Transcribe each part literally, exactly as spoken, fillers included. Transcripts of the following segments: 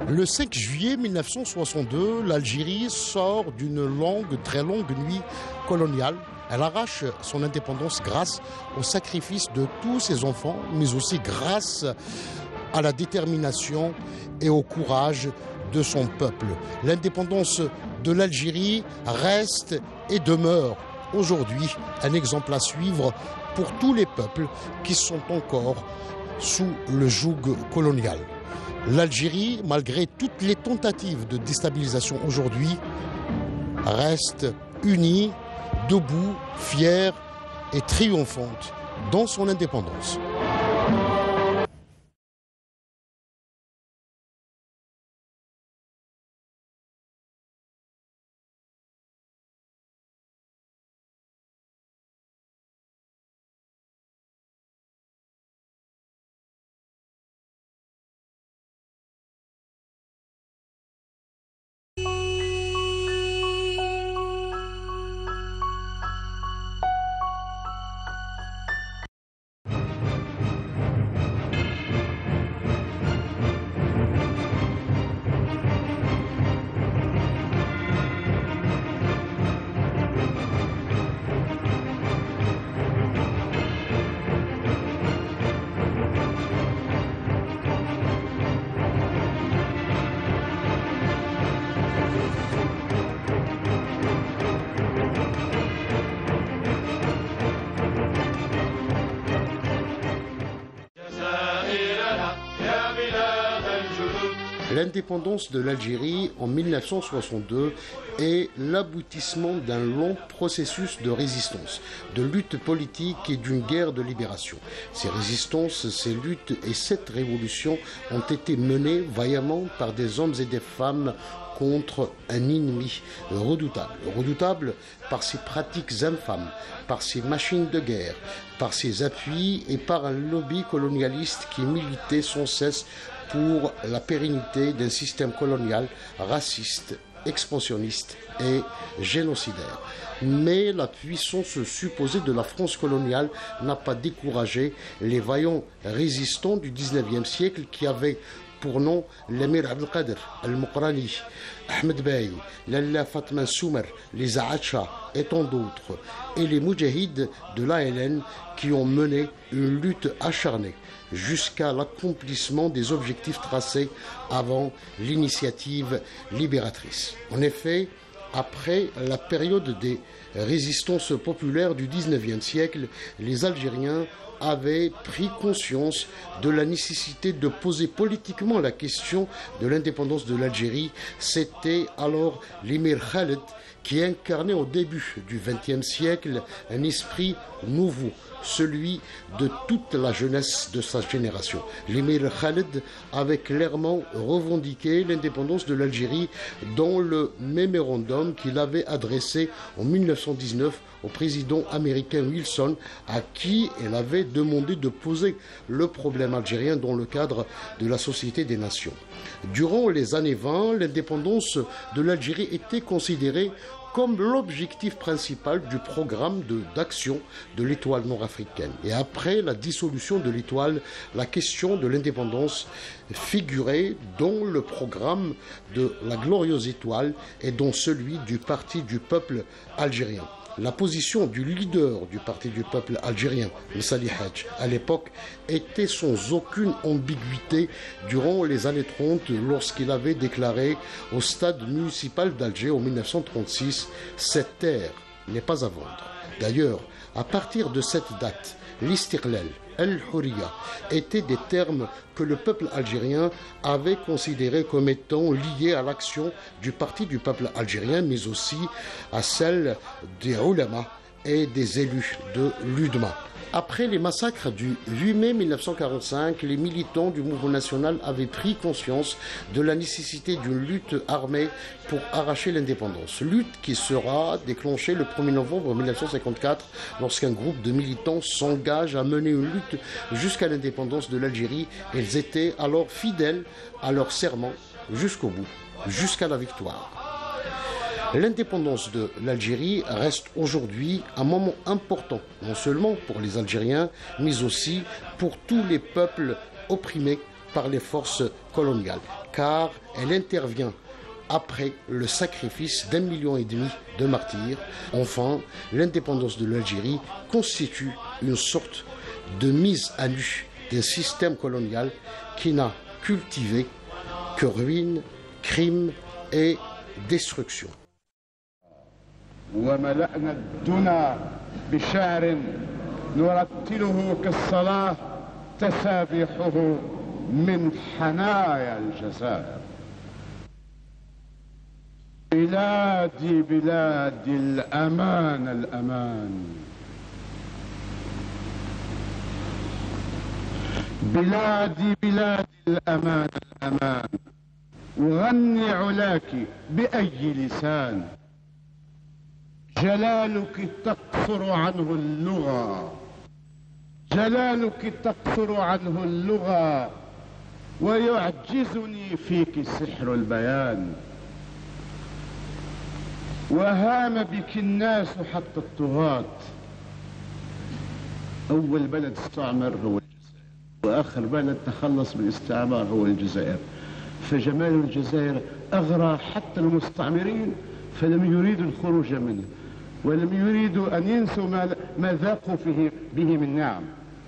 Le cinq juillet mille neuf cent soixante-deux, l'Algérie sort d'une longue, très longue nuit coloniale. Elle arrache son indépendance grâce au sacrifice de tous ses enfants, mais aussi grâce à la détermination et au courage de son peuple. L'indépendance de l'Algérie reste et demeure aujourd'hui un exemple à suivre pour tous les peuples qui sont encore sous le joug colonial. L'Algérie, malgré toutes les tentatives de déstabilisation aujourd'hui, reste unie, debout, fière et triomphante dans son indépendance. L'indépendance de l'Algérie en mille neuf cent soixante-deux est l'aboutissement d'un long processus de résistance, de lutte politique et d'une guerre de libération. Ces résistances, ces luttes et cette révolution ont été menées vaillamment par des hommes et des femmes contre un ennemi redoutable. Redoutable par ses pratiques infâmes, par ses machines de guerre, par ses appuis et par un lobby colonialiste qui militait sans cesse pour la pérennité d'un système colonial raciste, expansionniste et génocidaire. Mais la puissance supposée de la France coloniale n'a pas découragé les vaillants résistants du dix-neuvième siècle qui avaient pour nom l'émir Abdelkader, Al-Mokrani, Ahmed Bey, Lalla Fatma Soumer, les Aatcha et tant d'autres, et les Moudjahides de l'A L N qui ont mené une lutte acharnée jusqu'à l'accomplissement des objectifs tracés avant l'initiative libératrice. En effet, après la période des résistances populaires du dix-neuvième siècle, les Algériens avaient pris conscience de la nécessité de poser politiquement la question de l'indépendance de l'Algérie. C'était alors l'émir Khaled qui incarnait au début du vingtième siècle un esprit nouveau, celui de toute la jeunesse de sa génération. L'émir Khaled avait clairement revendiqué l'indépendance de l'Algérie dans le mémorandum qu'il avait adressé en mille neuf cent dix-neuf au président américain Wilson, à qui elle avait demandé de poser le problème algérien dans le cadre de la Société des Nations. Durant les années vingt, l'indépendance de l'Algérie était considérée comme l'objectif principal du programme de, d'action de l'étoile nord-africaine. Et après la dissolution de l'étoile, la question de l'indépendance figurait dans le programme de la glorieuse étoile et dans celui du Parti du peuple algérien. La position du leader du Parti du peuple algérien, Messali Hadj, à l'époque, était sans aucune ambiguïté durant les années trente lorsqu'il avait déclaré au stade municipal d'Alger en mille neuf cent trente-six « Cette terre n'est pas à vendre ». D'ailleurs, à partir de cette date, l'istiqlal, al-hurriya, étaient des termes que le peuple algérien avait considérés comme étant liés à l'action du Parti du peuple algérien, mais aussi à celle des ulama et des élus de l'U D M A. Après les massacres du huit mai mille neuf cent quarante-cinq, les militants du mouvement national avaient pris conscience de la nécessité d'une lutte armée pour arracher l'indépendance. Lutte qui sera déclenchée le premier novembre mille neuf cent cinquante-quatre lorsqu'un groupe de militants s'engage à mener une lutte jusqu'à l'indépendance de l'Algérie. Ils étaient alors fidèles à leur serment jusqu'au bout, jusqu'à la victoire. L'indépendance de l'Algérie reste aujourd'hui un moment important, non seulement pour les Algériens, mais aussi pour tous les peuples opprimés par les forces coloniales, car elle intervient après le sacrifice d'un million et demi de martyrs. Enfin, l'indépendance de l'Algérie constitue une sorte de mise à nu d'un système colonial qui n'a cultivé que ruines, crimes et destruction. وملأنا الدنا بشعر نرتله كالصلاة تسابيحه من حنايا الجزائر. بلادي بلادي الأمان الأمان، بلادي بلادي الأمان الأمان، أغني علاك بأي لسان. جلالك تقصر عنه اللغة، جلالك تقصر عنه اللغة، ويعجزني فيك سحر البيان. وهام بك الناس حتى الطغاة. أول بلد استعمر هو الجزائر، وآخر بلد تخلص من الاستعمار هو الجزائر. فجمال الجزائر أغرى حتى المستعمرين، فلم يريدوا الخروج منه، ولم يريدوا أن ينسوا ما, ما ذاقوا فيه به من نعم.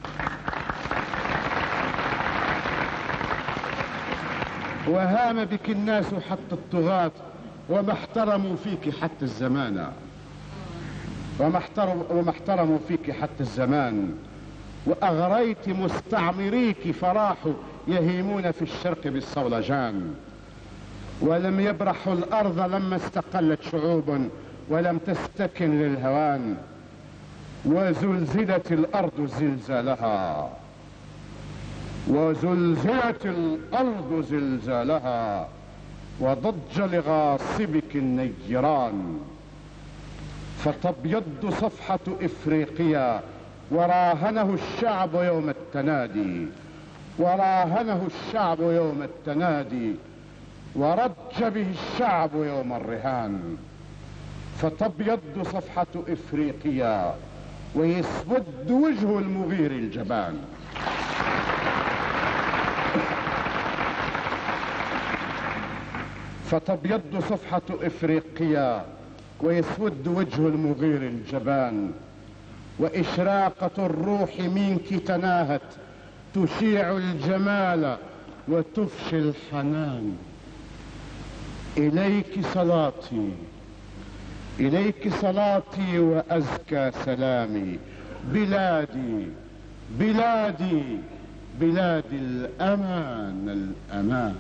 وهام بك الناس حتى الطغاة، وما احترموا فيك حتى الزمان، وما احترموا, وما احترموا فيك حتى الزمان. وأغريت مستعمريك فراحوا يهيمون في الشرق بالصولجان. ولم يبرحوا الأرض لما استقلت شعوب ولم تستكن للهوان. وزلزلت الأرض زلزالها، وزلزلت الأرض زلزالها، وضج لغاصبك النيران. فتبيض صفحة إفريقيا، وراهنه الشعب يوم التنادي، وراهنه الشعب يوم التنادي، ورج به الشعب يوم الرهان. فتبيض صفحة إفريقيا، ويسود وجه المغير الجبان. فتبيض صفحة إفريقيا، ويسود وجه المغير الجبان. وإشراقة الروح منك تناهت، تشيع الجمال وتفشي الحنان. إليك صلاتي، إليك صلاتي وأزكى سلامي. بلادي بلادي بلادي الأمان الأمان.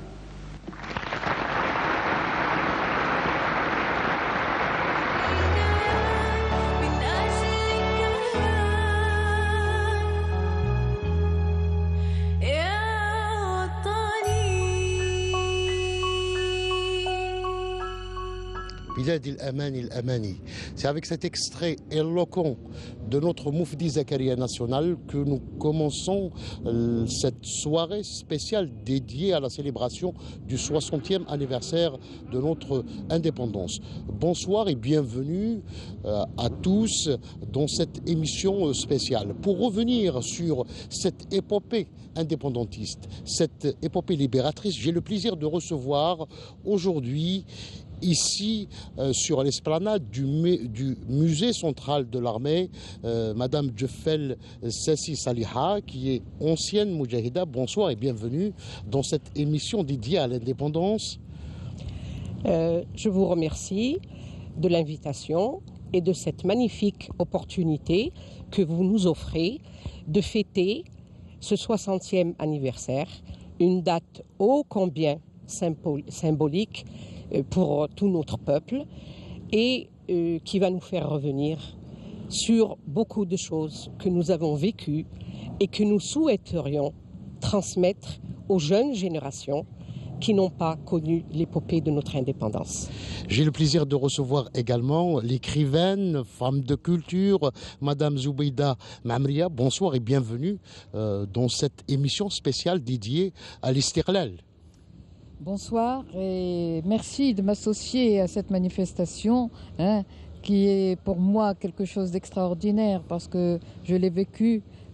Bilad el-Amani el-Amani. C'est avec cet extrait éloquent de notre Moufdi Zakaria national que nous commençons cette soirée spéciale dédiée à la célébration du soixantième anniversaire de notre indépendance. Bonsoir et bienvenue à tous dans cette émission spéciale. Pour revenir sur cette épopée indépendantiste, cette épopée libératrice, j'ai le plaisir de recevoir aujourd'hui ici euh, sur l'esplanade du, du musée central de l'armée, euh, Madame Djeffel Sassi Saliha, qui est ancienne Moujahida. Bonsoir et bienvenue dans cette émission dédiée à l'indépendance. Euh, je vous remercie de l'invitation et de cette magnifique opportunité que vous nous offrez de fêter ce soixantième anniversaire, une date ô combien symbolique pour tout notre peuple et euh, qui va nous faire revenir sur beaucoup de choses que nous avons vécues et que nous souhaiterions transmettre aux jeunes générations qui n'ont pas connu l'épopée de notre indépendance. J'ai le plaisir de recevoir également l'écrivaine, femme de culture, Madame Zoubeida Mamria. Bonsoir et bienvenue euh, dans cette émission spéciale dédiée à l'Istiqlal. Bonsoir et merci de m'associer à cette manifestation hein, qui est pour moi quelque chose d'extraordinaire parce que je l'ai vécu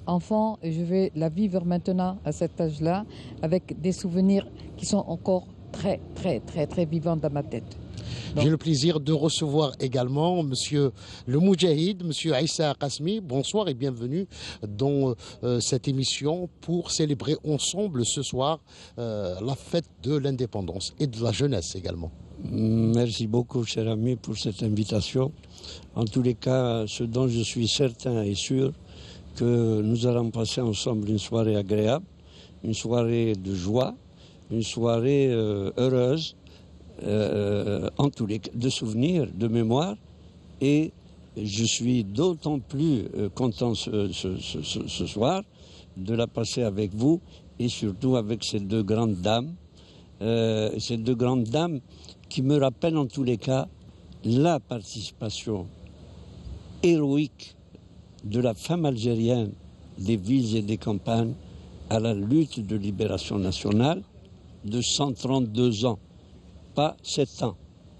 enfant et je vais la vivre maintenant à cet âge-là avec des souvenirs qui sont encore très, très, très, très vivants dans ma tête. J'ai le plaisir de recevoir également Monsieur le Moudjahid, Monsieur Aïssa Qasmi. Bonsoir et bienvenue dans euh, cette émission pour célébrer ensemble ce soir euh, la fête de l'indépendance et de la jeunesse également. Merci beaucoup, cher ami, pour cette invitation. En tous les cas, ce dont je suis certain et sûr, que nous allons passer ensemble une soirée agréable, une soirée de joie, une soirée euh, heureuse, euh, en tous les cas, de souvenirs, de mémoire. Et je suis d'autant plus euh, content ce, ce, ce, ce soir de la passer avec vous et surtout avec ces deux grandes dames, euh, ces deux grandes dames qui me rappellent en tous les cas la participation héroïque de la femme algérienne des villes et des campagnes à la lutte de libération nationale de cent trente-deux ans, pas sept ans.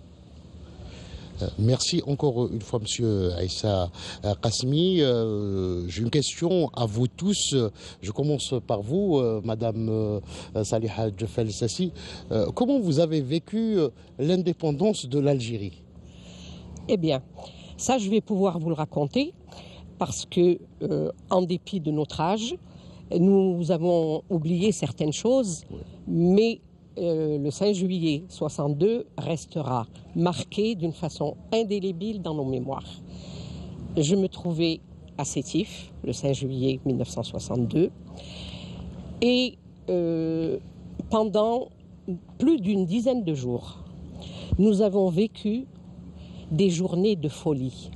Euh, merci encore une fois, Monsieur Aïssa Qasmi. Euh, J'ai une question à vous tous. Je commence par vous, euh, Madame euh, Saliha Djefel Sassi. Euh, comment vous avez vécu l'indépendance de l'Algérie? Eh bien, ça, je vais pouvoir vous le raconter parce que, euh, en dépit de notre âge, nous avons oublié certaines choses, mais euh, le cinq juillet soixante-deux restera marqué d'une façon indélébile dans nos mémoires. Je me trouvais à Sétif, le cinq juillet mille neuf cent soixante-deux, et euh, pendant plus d'une dizaine de jours, nous avons vécu des journées de folie.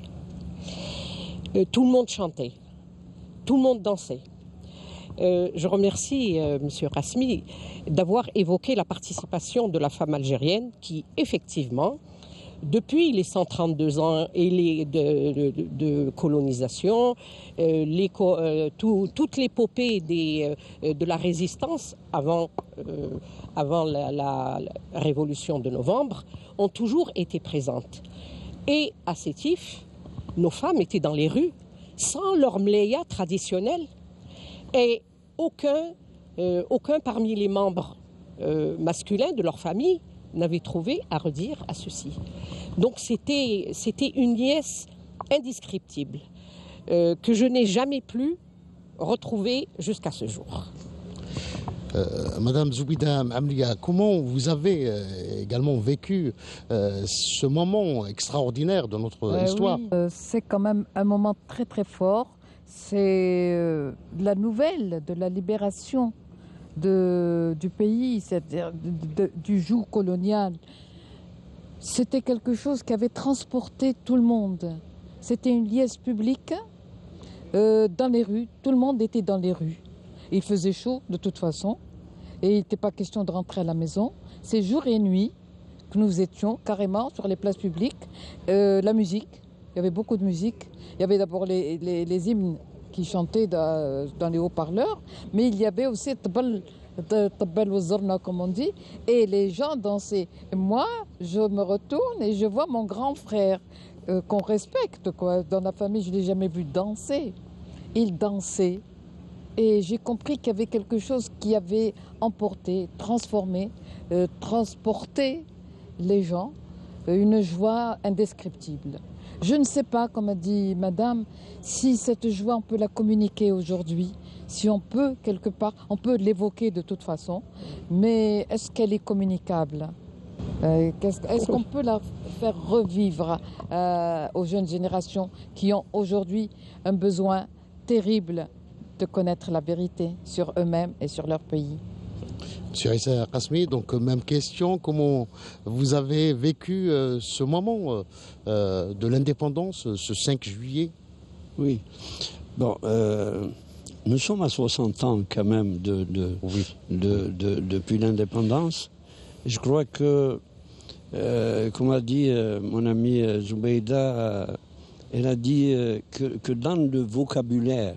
Euh, tout le monde chantait, tout le monde dansait. Euh, je remercie euh, M. Qasmi d'avoir évoqué la participation de la femme algérienne qui, effectivement, depuis les cent trente-deux ans et les de, de, de colonisation, euh, les, euh, tout, toute l'épopée des, euh, de la résistance avant, euh, avant la, la, la révolution de novembre, ont toujours été présentes. Et à Sétif, nos femmes étaient dans les rues sans leur mléa traditionnel et aucun, euh, aucun parmi les membres euh, masculins de leur famille n'avait trouvé à redire à ceci. Donc c'était, c'était une liesse indescriptible euh, que je n'ai jamais plus retrouvée jusqu'à ce jour. Euh, Madame Zoubida Amlia, comment vous avez euh, également vécu euh, ce moment extraordinaire de notre euh, histoire? Oui, euh, c'est quand même un moment très très fort. C'est euh, la nouvelle de la libération de, du pays, c'est-à-dire de, de, du joug colonial. C'était quelque chose qui avait transporté tout le monde. C'était une liesse publique euh, dans les rues. Tout le monde était dans les rues. Il faisait chaud de toute façon et il n'était pas question de rentrer à la maison. C'est jour et nuit que nous étions carrément sur les places publiques. Euh, la musique, il y avait beaucoup de musique. Il y avait d'abord les, les, les hymnes qui chantaient dans, dans les haut-parleurs, mais il y avait aussi Tabal Wazarna, comme on dit, et les gens dansaient. Et moi, je me retourne et je vois mon grand frère euh, qu'on respecte, quoi. Dans la famille, je ne l'ai jamais vu danser. Il dansait. Et j'ai compris qu'il y avait quelque chose qui avait emporté, transformé, euh, transporté les gens, euh, une joie indescriptible. Je ne sais pas, comme a dit Madame, si cette joie, on peut la communiquer aujourd'hui, si on peut, quelque part, on peut l'évoquer de toute façon, mais est-ce qu'elle est communicable ? euh, Est-ce est-ce qu'on peut la faire revivre euh, aux jeunes générations qui ont aujourd'hui un besoin terrible de connaître la vérité sur eux-mêmes et sur leur pays? Monsieur Aïssa Qasmi, donc même question, comment vous avez vécu euh, ce moment euh, de l'indépendance, ce cinq juillet? Oui, bon, euh, nous sommes à soixante ans quand même de, de, oui. de, de, de, depuis l'indépendance. Je crois que, euh, comme a dit euh, mon amie Zoubeida, euh, elle a dit euh, que, que dans le vocabulaire,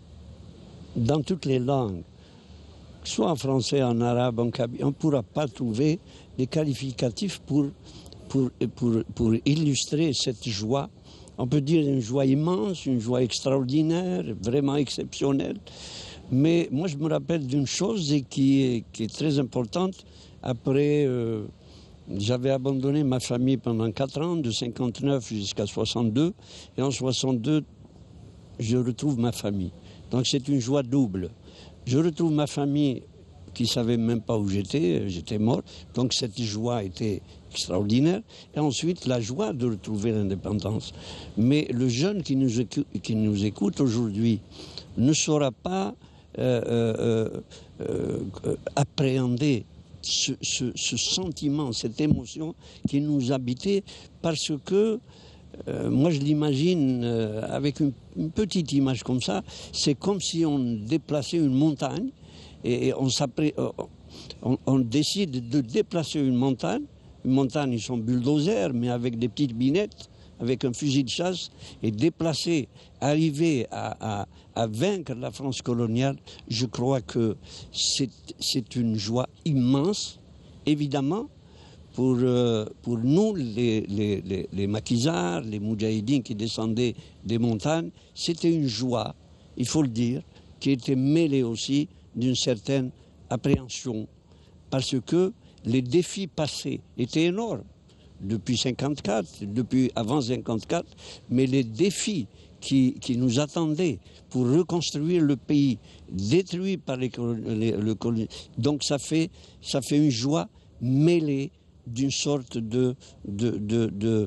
dans toutes les langues, soit en français, en arabe, en kabyle, on ne pourra pas trouver des qualificatifs pour, pour, pour, pour illustrer cette joie on peut dire une joie immense, une joie extraordinaire, vraiment exceptionnelle. Mais moi, je me rappelle d'une chose et qui est, qui est très importante. Après, euh, j'avais abandonné ma famille pendant quatre ans, de cinquante-neuf jusqu'à soixante-deux. Et en soixante-deux, je retrouve ma famille. Donc c'est une joie double. Je retrouve ma famille qui ne savait même pas où j'étais, j'étais mort. Donc cette joie était extraordinaire. Et ensuite, la joie de retrouver l'indépendance. Mais le jeune qui nous écoute, qui nous écoute aujourd'hui ne saura pas euh, euh, euh, euh, appréhender ce, ce, ce sentiment, cette émotion qui nous habitait, parce que euh, moi je l'imagine euh, avec une, une petite image comme ça, c'est comme si on déplaçait une montagne et, et on, on, on décide de déplacer une montagne. Une montagne, ils sont bulldozers, mais avec des petites binettes, avec un fusil de chasse, et déplacer, arriver à, à, à vaincre la France coloniale, je crois que c'est une joie immense, évidemment, pour, euh, pour nous, les, les, les, les maquisards, les moudjahidines qui descendaient des montagnes, c'était une joie, il faut le dire, qui était mêlée aussi d'une certaine appréhension, parce que les défis passés étaient énormes. Depuis cinquante-quatre, depuis avant cinquante-quatre, mais les défis qui, qui nous attendaient pour reconstruire le pays détruit par les, les, le donc ça fait, ça fait une joie mêlée d'une sorte de, de, de, de...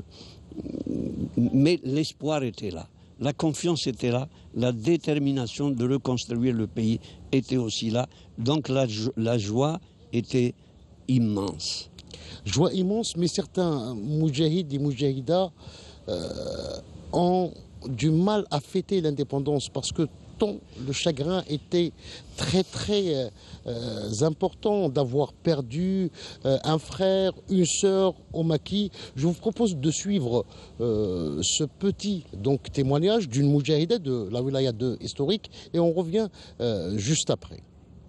Mais l'espoir était là, la confiance était là, la détermination de reconstruire le pays était aussi là, donc la, la joie était immense. Joie immense, mais certains moudjahids et moudjahidas euh, ont du mal à fêter l'indépendance parce que tant le chagrin était très très euh, important d'avoir perdu euh, un frère, une sœur au maquis. Je vous propose de suivre euh, ce petit donc, témoignage d'une moudjahida de la wilaya deux historique et on revient euh, juste après.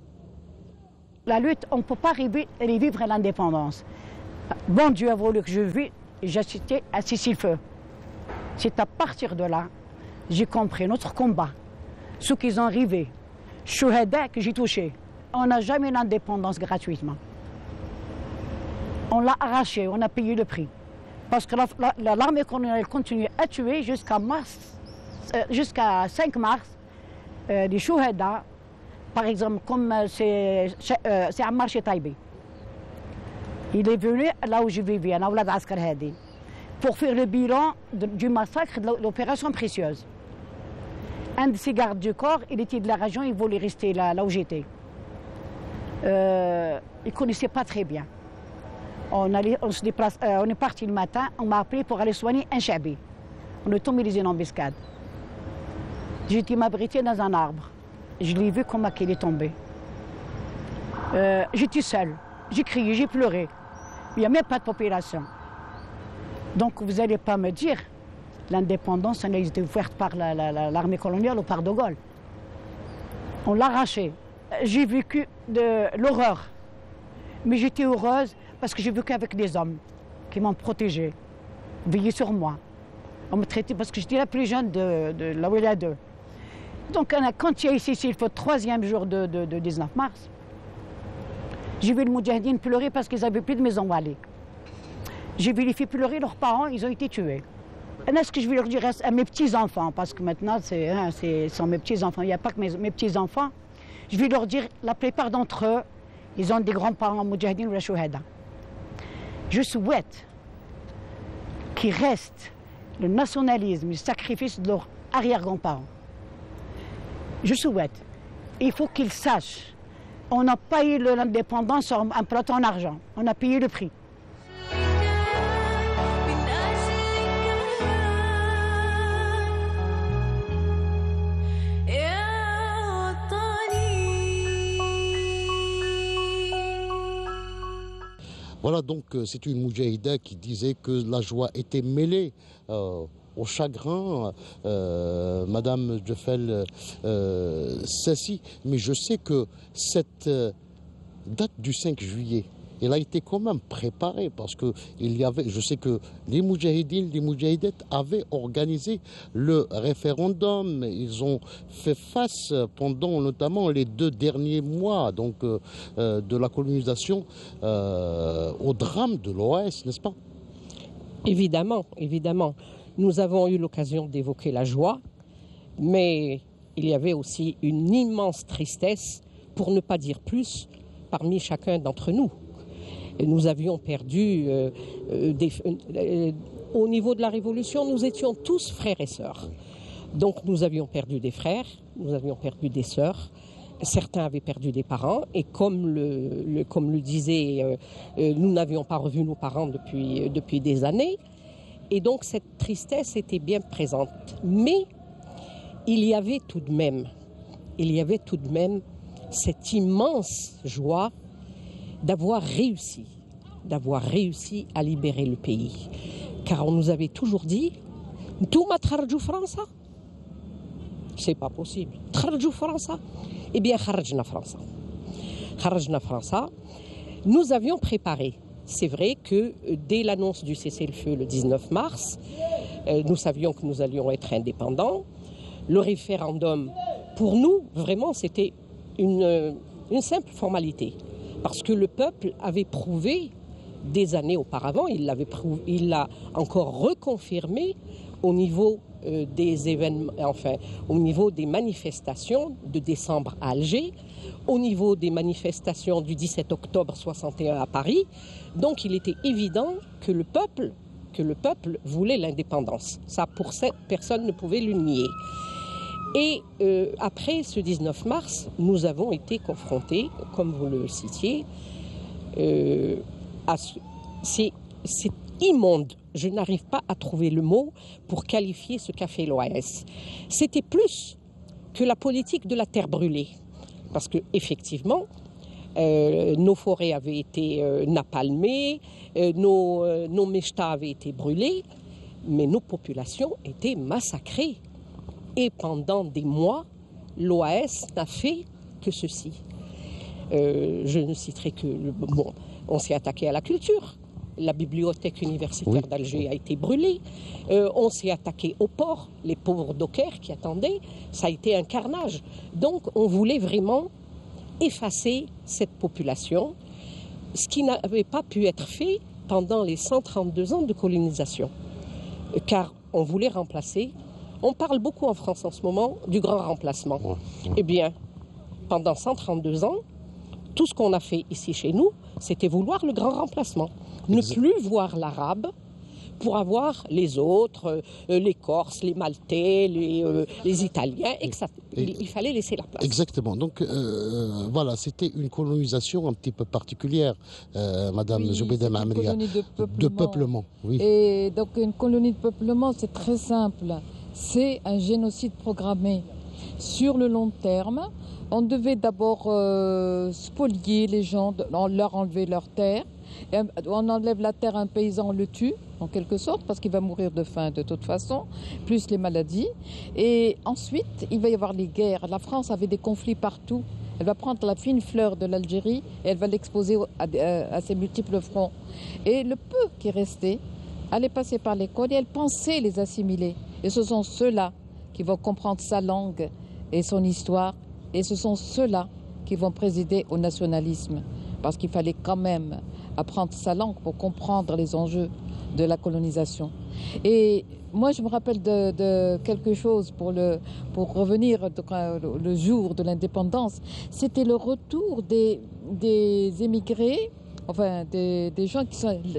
La lutte, on ne peut pas revivre l'indépendance. Bon Dieu a voulu que je vive et j'ai cité à Cessez-le-Feu. C'est à partir de là, j'ai compris notre combat, ce qu'ils ont arrivé, Chouhada que j'ai touché. On n'a jamais l'indépendance gratuitement. On l'a arraché, on a payé le prix. Parce que l'armée coloniale continue à tuer jusqu'à mars, euh, jusqu'à cinq mars, euh, des Chouhada, par exemple, comme euh, c'est euh, Ammar Taïbi. Il est venu là où je vivais, à Aoulad Askar Hadi, pour faire le bilan de, du massacre de l'opération Précieuse. Un de ses gardes du corps, il était de la région, il voulait rester là, là où j'étais. Euh, il ne connaissait pas très bien. On, allait, on, se déplace, euh, on est parti le matin, on m'a appelé pour aller soigner un chabi. On est tombé dans une embuscade. J'ai été m'abriter dans un arbre. Je l'ai vu comment il est tombé. Euh, J'étais seule. J'ai crié, j'ai pleuré. Il n'y a même pas de population. Donc vous n'allez pas me dire l'indépendance a été ouverte par l'armée la, la, coloniale ou par De Gaulle. On l'a arraché. J'ai vécu de l'horreur. Mais j'étais heureuse parce que j'ai vécu avec des hommes qui m'ont protégée, veillé sur moi. On me traitait parce que j'étais la plus jeune de, de la wilaya deux. Donc quand il y a ici, c'est le troisième jour de, de, de dix-neuf mars, j'ai vu les moudjahidines pleurer parce qu'ils n'avaient plus de maison où aller. J'ai vu les filles pleurer, leurs parents, ils ont été tués. Et ce que je veux leur dire à mes petits-enfants, parce que maintenant, c'est hein, sont mes petits-enfants, il n'y a pas que mes, mes petits-enfants, je vais leur dire, la plupart d'entre eux, ils ont des grands-parents moudjahidines ou la chouhada. Je souhaite qu'il reste le nationalisme, le sacrifice de leurs arrière-grands-parents. Je souhaite. Il faut qu'ils sachent. On n'a pas eu l'indépendance en un plateau en argent. On a payé le prix. Voilà, donc c'est une moudjahida qui disait que la joie était mêlée euh, au chagrin, euh, Madame Djefel euh, Sassi. Mais je sais que cette euh, date du cinq juillet il a été quand même préparé parce que il y avait, je sais que les Moudjahidines, les Moudjahidettes avaient organisé le référendum. Ils ont fait face pendant notamment les deux derniers mois donc, euh, de la colonisation euh, au drame de l'O A S, n'est-ce pas? Évidemment, évidemment. Nous avons eu l'occasion d'évoquer la joie, mais il y avait aussi une immense tristesse, pour ne pas dire plus, parmi chacun d'entre nous. Et nous avions perdu, euh, euh, des, euh, au niveau de la Révolution, nous étions tous frères et sœurs. Donc nous avions perdu des frères, nous avions perdu des sœurs, certains avaient perdu des parents, et comme le, le, comme le disait, euh, euh, nous n'avions pas revu nos parents depuis, euh, depuis des années, et donc cette tristesse était bien présente. Mais il y avait tout de même, il y avait tout de même cette immense joie d'avoir réussi, d'avoir réussi à libérer le pays. Car on nous avait toujours dit, tout ma tcharjou France, c'est pas possible. Tcharjou France, eh bien kharajna France. Kharajna France. Nous avions préparé. C'est vrai que dès l'annonce du cessez-le-feu le dix-neuf mars, nous savions que nous allions être indépendants. Le référendum, pour nous, vraiment, c'était une, une simple formalité. Parce que le peuple avait prouvé des années auparavant, il l'avait prouvé, il l'a encore reconfirmé au niveau euh, des événements, enfin, au niveau des manifestations de décembre à Alger, au niveau des manifestations du dix-sept octobre soixante et un à Paris. Donc il était évident que le peuple, que le peuple voulait l'indépendance. Ça, pour cette personne, ne pouvait le nier. Et euh, après ce dix-neuf mars, nous avons été confrontés, comme vous le citiez, euh, à ce, c'est, c'est immonde. Je n'arrive pas à trouver le mot pour qualifier ce qu'a fait l'O A S. C'était plus que la politique de la terre brûlée. Parce qu'effectivement, euh, nos forêts avaient été euh, napalmées, euh, nos, euh, nos mechtas avaient été brûlés, mais nos populations étaient massacrées. Et pendant des mois, l'O A S n'a fait que ceci. Euh, je ne citerai que... Bon, on s'est attaqué à la culture. La bibliothèque universitaire oui. d'Alger a été brûlée. Euh, on s'est attaqué au port, les pauvres dockers qui attendaient. Ça a été un carnage. Donc on voulait vraiment effacer cette population, ce qui n'avait pas pu être fait pendant les cent trente-deux ans de colonisation. Car on voulait remplacer... On parle beaucoup en France en ce moment du grand remplacement. Ouais, ouais. Eh bien, pendant cent trente-deux ans, tout ce qu'on a fait ici chez nous, c'était vouloir le grand remplacement. Ne exact. Plus voir l'arabe pour avoir les autres, euh, les Corses, les Maltais, les, euh, les Italiens, et cetera. Il, il fallait laisser la place. Exactement. Donc euh, voilà, c'était une colonisation un petit peu particulière, euh, Madame oui, Zoubeda Maamria. Une colonie de peuplement. De peuplement oui. Et donc une colonie de peuplement, c'est très simple. C'est un génocide programmé. Sur le long terme, on devait d'abord euh, spolier les gens, leur enlever leur terre. Et on enlève la terre à un paysan, on le tue, en quelque sorte, parce qu'il va mourir de faim de toute façon, plus les maladies. Et ensuite, il va y avoir les guerres. La France avait des conflits partout. Elle va prendre la fine fleur de l'Algérie et elle va l'exposer à, à, à ses multiples fronts. Et le peu qui restait allait passer par l'école et elle pensait les assimiler. Et ce sont ceux-là qui vont comprendre sa langue et son histoire. Et ce sont ceux-là qui vont présider au nationalisme. Parce qu'il fallait quand même apprendre sa langue pour comprendre les enjeux de la colonisation. Et moi, je me rappelle de, de quelque chose pour, le, pour revenir de, le jour de l'indépendance. C'était le retour des, des émigrés, enfin des, des gens qui sont,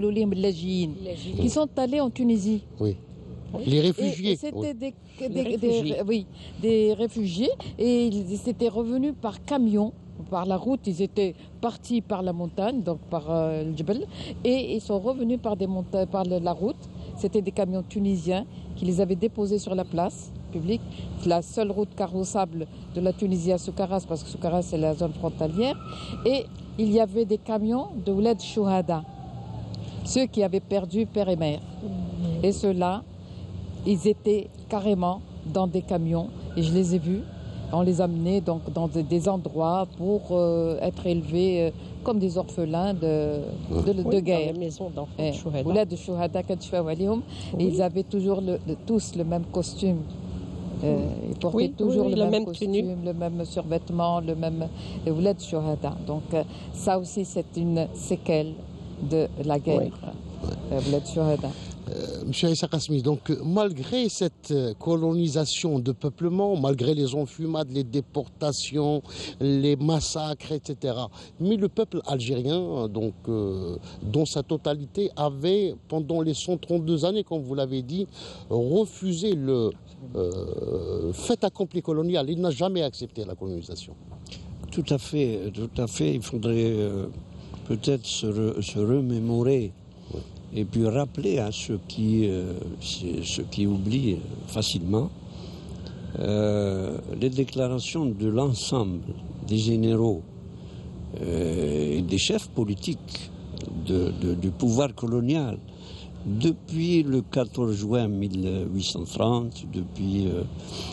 qui sont allés en Tunisie. Oui. Les réfugiés. Et, et c'était oui. Des, des, des, réfugiés. Des, oui, des réfugiés. Et ils étaient revenus par camion, par la route. Ils étaient partis par la montagne, donc par euh, le Djebel. Et ils sont revenus par, des monta- par la route. C'était des camions tunisiens qui les avaient déposés sur la place publique. C'est la seule route carrossable de la Tunisie à Soukaras, parce que Soukaras, c'est la zone frontalière. Et il y avait des camions de Ouled Chouhada, ceux qui avaient perdu père et mère. Et ceux-là, ils étaient carrément dans des camions, et je les ai vus, On les amenait donc dans des endroits pour euh, être élevés euh, comme des orphelins de, de, de, oui, de guerre. Dans les maisons d'enfants Eh, de Chouhada. Oulad Chouhada, quand tu vas voir, Oui. ils avaient toujours le, le- tous le même costume. Euh, ils portaient Oui, toujours oui, le la même, même costume, tenue. le même survêtement, le même Oulad Chouhada. Donc euh, ça aussi, c'est une séquelle de la guerre. euh, Oulad Chouhada. Euh, Monsieur Issa Kasmi, donc euh, malgré cette euh, colonisation de peuplement, malgré les enfumades, les déportations, les massacres, et cetera, mais le peuple algérien, donc euh, dans sa totalité, avait pendant les cent trente-deux années, comme vous l'avez dit, refusé le euh, fait accompli colonial. Il n'a jamais accepté la colonisation. Tout à fait, tout à fait. Il faudrait euh, peut-être se, re- se remémorer et puis rappeler à ceux qui, euh, c'est- ceux qui oublient facilement euh, les déclarations de l'ensemble des généraux euh, et des chefs politiques de- de- du pouvoir colonial depuis le quatorze juin mille huit cent trente, depuis euh,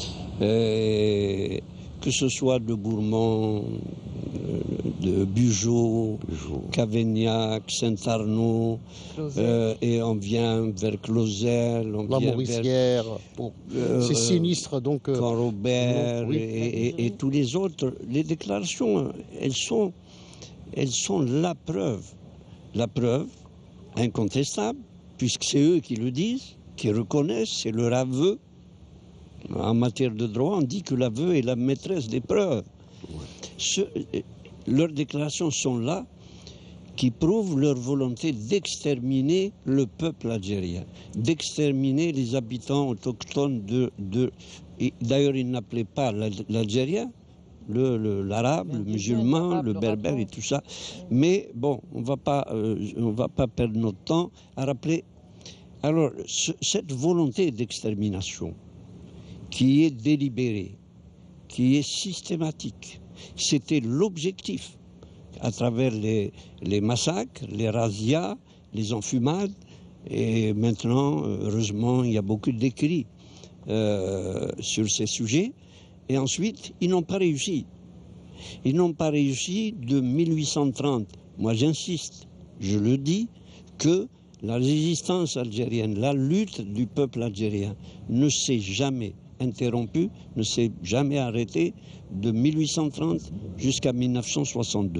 euh, que ce soit de Bourmont, euh, de Bugeaud, Cavaignac, Saint-Arnaud, euh, et on vient vers Clausel, on La vient vers Mauricière, bon, euh, c'est sinistre, donc... euh, Camp-Robert oui. et, et- et tous les autres. Les déclarations, elles sont, elles sont la preuve, la preuve incontestable, puisque c'est eux qui le disent, qui reconnaissent, c'est leur aveu. En matière de droit, on dit que l'aveu est la maîtresse des preuves. Ce- leurs déclarations sont là, qui prouvent leur volonté d'exterminer le peuple algérien, d'exterminer les habitants autochtones de... de et d'ailleurs, ils n'appelaient pas l'Al- l'Algérien, le- le- l'arabe, le, musulman, l'arabe, le le berbère raton. et tout ça. Mais bon, on va pas, euh, on va pas perdre notre temps à rappeler. Alors, ce- cette volonté d'extermination, qui est délibérée, qui est systématique, c'était l'objectif à travers les, les massacres, les razzias, les enfumades. Et maintenant, heureusement, il y a beaucoup d'écrits euh, sur ces sujets. Et ensuite, ils n'ont pas réussi. Ils n'ont pas réussi de mille huit cent trente. Moi, j'insiste, je le dis, que la résistance algérienne, la lutte du peuple algérien ne s'est jamais interrompue, ne s'est jamais arrêtée de mille huit cent trente jusqu'à mille neuf cent soixante-deux.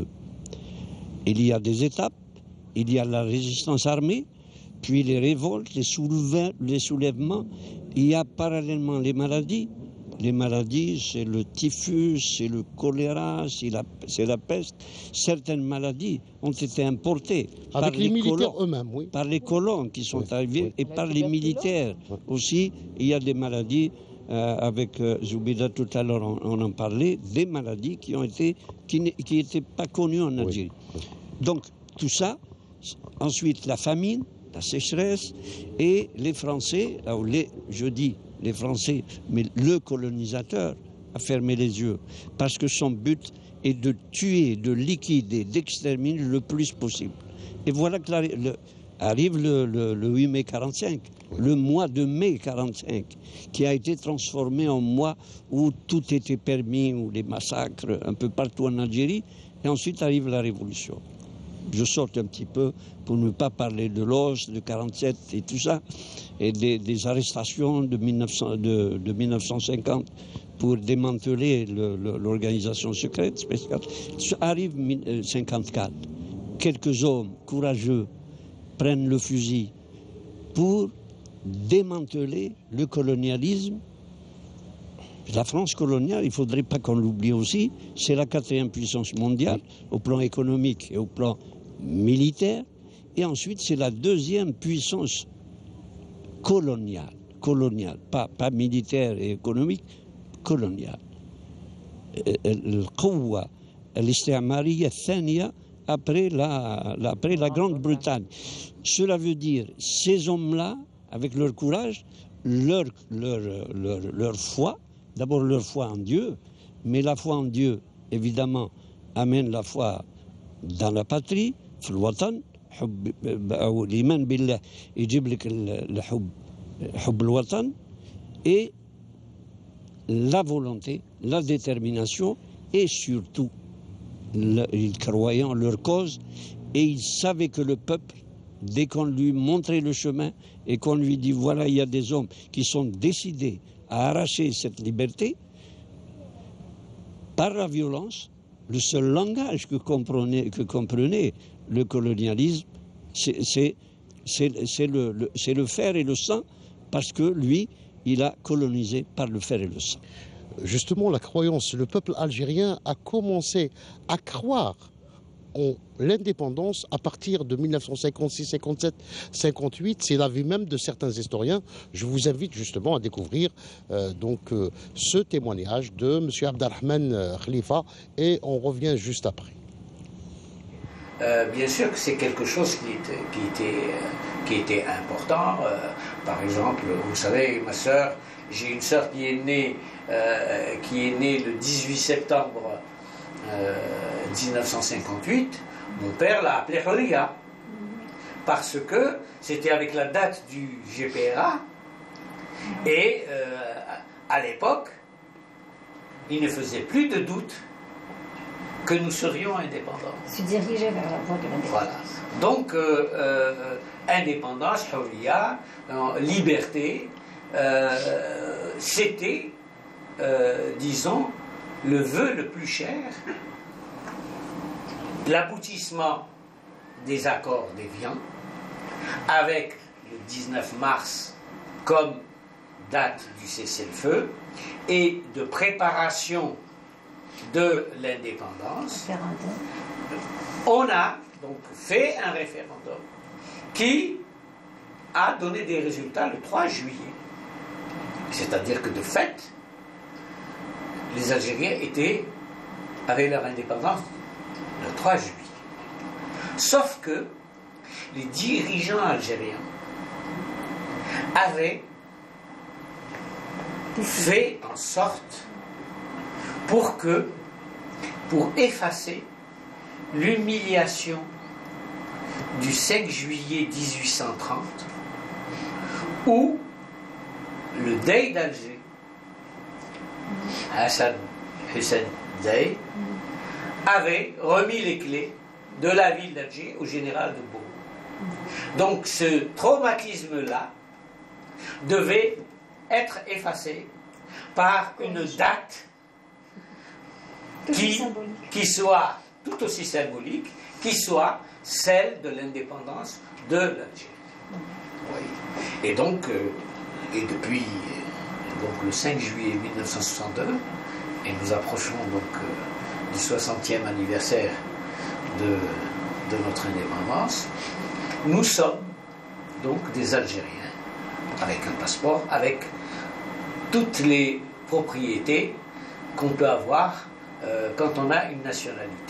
Il y a des étapes, il y a la résistance armée, puis les révoltes, les, souleva- les soulèvements, il y a parallèlement les maladies. Les maladies, c'est le typhus, c'est le choléra, c'est la, c'est la peste. Certaines maladies ont été importées par Avec les militaires colons, eux-mêmes, oui. par les colons qui sont Oui, arrivés oui. et La par les tuberculose. militaires aussi. Il y a des maladies, euh, avec euh, Zoubida tout à l'heure on, on en parlait, des maladies qui ont été, qui n'étaient pas connues en Algérie. Donc tout ça, ensuite la famine, la sécheresse, et les Français, là où les, je dis les Français, mais le colonisateur a fermé les yeux, parce que son but est de tuer, de liquider, d'exterminer le plus possible. Et voilà que la- le- arrive le, le- le huit mai quarante-cinq, le mois de mai quarante-cinq, qui a été transformé en mois où tout était permis, où les massacres un peu partout en Algérie, et ensuite arrive la révolution. Je saute un petit peu pour ne pas parler de l'O S, de quarante-sept et tout ça, et des, des arrestations de, mille neuf cents, de, de mille neuf cent cinquante pour démanteler le- le- l'organisation secrète spéciale. Arrive mille neuf cent cinquante-quatre. Quelques hommes courageux prennent le fusil pour démanteler le colonialisme. La France coloniale, il ne faudrait pas qu'on l'oublie aussi, c'est la quatrième puissance mondiale au plan économique et au plan militaire. Et ensuite, c'est la deuxième puissance coloniale, coloniale, pas, pas militaire et économique, coloniale. القوة الاستعمارية الثانية après la, la- après la Grande-Bretagne. Cela veut dire, ces hommes-là, avec leur courage, leur, leur, leur, leur foi, d'abord leur foi en Dieu, mais la foi en Dieu, évidemment, amène la foi dans la patrie, في الوطن، حب أو الإيمان بالله يجيب لك ال- الحب حب الوطن. Et la volonté, la détermination et surtout, le, ils croyaient en leur cause et ils savaient que le peuple, dès qu'on lui montrait le chemin et qu'on lui dit voilà, il y a des hommes qui sont décidés à arracher cette liberté, par la violence, le seul langage que comprenait, que comprenait le colonialisme, c'est le, le, le fer et le sang, parce que lui, il a colonisé par le fer et le sang. Justement, la croyance, le peuple algérien a commencé à croire en l'indépendance à partir de mille neuf cent cinquante-six, cinquante-sept, cinquante-huit. C'est l'avis même de certains historiens. Je vous invite justement à découvrir euh, donc, euh, ce témoignage de M. Abdelrahman Khalifa et on revient juste après. Euh, bien sûr que c'est quelque chose qui était, qui était, qui était important. Euh, par exemple, vous savez, ma sœur, j'ai une sœur qui est née, euh, qui est née le dix-huit septembre euh, mille neuf cent cinquante-huit. Mon père l'a appelée Horia parce que c'était avec la date du G P R A et euh, à l'époque, il ne faisait plus de doute que nous serions indépendants. Se diriger vers la voie de l'indépendance. Voilà. Donc, euh, euh, indépendance, Horia, euh, liberté, euh, c'était, euh, disons, le vœu le plus cher, l'aboutissement des accords d'Évian, avec le dix-neuf mars comme date du cessez-le-feu, et de préparation de l'indépendance. On a donc fait un référendum qui a donné des résultats le trois juillet. C'est-à-dire que de fait, les Algériens étaient, avaient leur indépendance le trois juillet. Sauf que les dirigeants algériens avaient fait en sorte pour que, pour effacer l'humiliation du cinq juillet mille huit cent trente, où le Dey d'Alger, Hassan Hussein Dey, avait remis les clés de la ville d'Alger au général de Gaulle. Donc ce traumatisme-là devait être effacé par une date qui, qui soit tout aussi symbolique, qui soit celle de l'indépendance de l'Algérie. Oui. Et donc, euh, et depuis donc, le cinq juillet mille neuf cent soixante-deux, et nous approchons donc euh, du soixantième anniversaire de, de notre indépendance, nous sommes donc des Algériens, avec un passeport, avec toutes les propriétés qu'on peut avoir euh, quand on a une nationalité.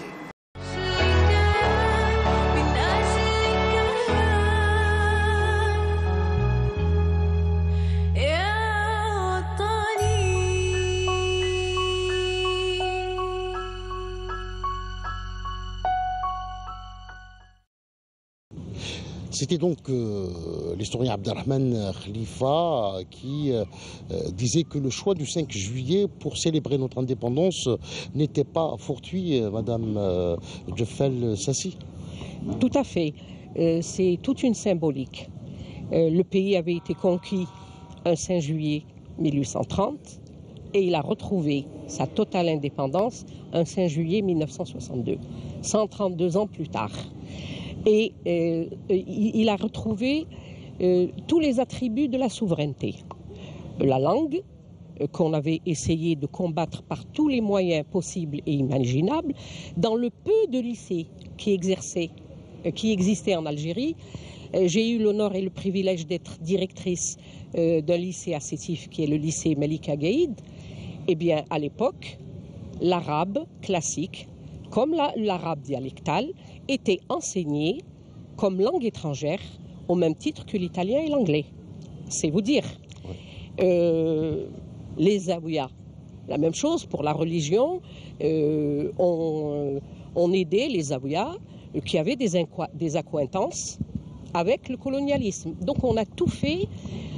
C'était donc euh, l'historien Abdelrahman Khalifa qui euh, disait que le choix du cinq juillet pour célébrer notre indépendance n'était pas fortuit, Madame euh, Djeffel Sassi. Tout à fait. Euh, c'est toute une symbolique. Euh, le pays avait été conquis un cinq juillet mille huit cent trente et il a retrouvé sa totale indépendance un cinq juillet mille neuf cent soixante-deux, cent trente-deux ans plus tard. Et euh, il a retrouvé euh, tous les attributs de la souveraineté. La langue, euh, qu'on avait essayé de combattre par tous les moyens possibles et imaginables, dans le peu de lycées qui exerçaient, euh, qui existaient en Algérie. Euh, j'ai eu l'honneur et le privilège d'être directrice euh, d'un lycée à Sétif, qui est le lycée Malika Gaïd. Eh bien, à l'époque, l'arabe classique, comme la, l'arabe dialectal, était enseigné comme langue étrangère au même titre que l'italien et l'anglais. C'est vous dire. Ouais. Euh, les zaouïas, la même chose pour la religion. Euh, on, on aidait les zaouïas qui avaient des, des accointances avec le colonialisme. Donc on a tout fait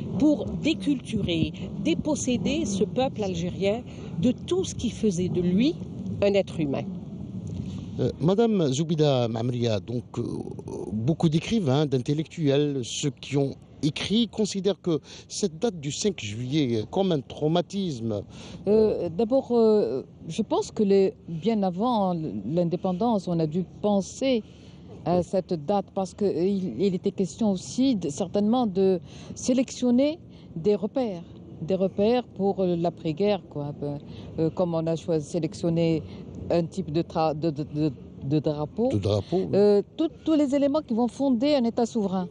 pour déculturer, déposséder ce peuple algérien de tout ce qui faisait de lui un être humain. Euh, Madame Zoubida Mamria, donc euh, beaucoup d'écrivains, d'intellectuels, ceux qui ont écrit considèrent que cette date du cinq juillet est comme un traumatisme. Euh, D'abord, euh, je pense que les, bien avant l'indépendance, on a dû penser à cette date parce qu'il il était question aussi de, certainement de sélectionner des repères, des repères pour l'après-guerre, quoi. Euh, comme on a choisi sélectionné un type de, tra, de, de, de, de drapeau, De drapeau. euh, tout, tous les éléments qui vont fonder un État souverain,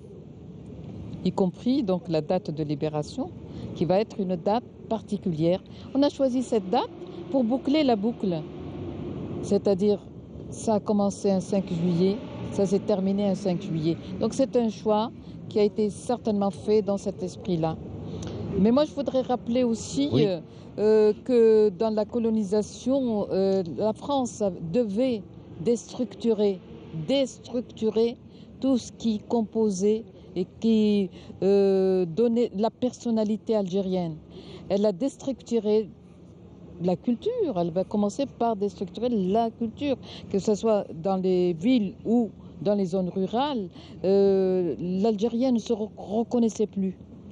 y compris donc la date de libération, qui va être une date particulière. On a choisi cette date pour boucler la boucle, c'est-à-dire ça a commencé un cinq juillet, ça s'est terminé un cinq juillet. Donc c'est un choix qui a été certainement fait dans cet esprit-là. Mais moi je voudrais rappeler aussi Oui. euh, euh, que dans la colonisation, euh, la France devait déstructurer, déstructurer tout ce qui composait et qui euh, donnait la personnalité algérienne. Elle a déstructuré la culture, elle va commencer par déstructurer la culture, que ce soit dans les villes ou dans les zones rurales. Euh, L'Algérien ne se re- reconnaissait plus.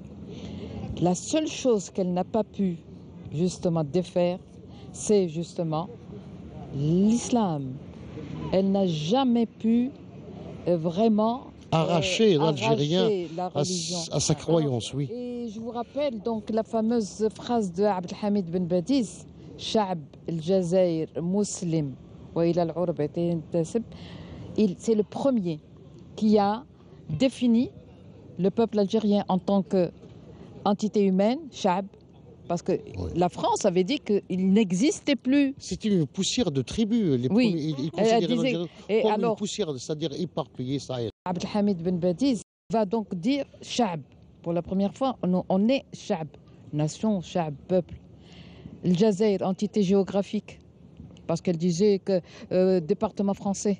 La seule chose qu'elle n'a pas pu justement défaire, c'est justement l'islam. Elle n'a jamais pu euh, vraiment Arracher euh, l'Algérien arracher la à, religion. à sa croyance, oui. Et je vous rappelle donc la fameuse phrase de Abdelhamid Ben Badiz, Sha'b al-Jazair muslim wa ila al-'urbati yantasib. Il- C'est le premier qui a défini le peuple algérien en tant qu'entité humaine, Sha'b, parce que la France avait dit qu'il n'existait plus. C'était une poussière de tribus. Les Oui. premiers- ils, ils Elle considéraient disait- l'Algérie et comme alors- une poussière, c'est-à-dire éparpillée, ça et Abdelhamid Ben Badiz va donc dire Sha'b. Pour la première fois, on, on est Sha'b, nation, Sha'b, peuple. Le Jazair, entité géographique, parce qu'elle disait que euh, département français.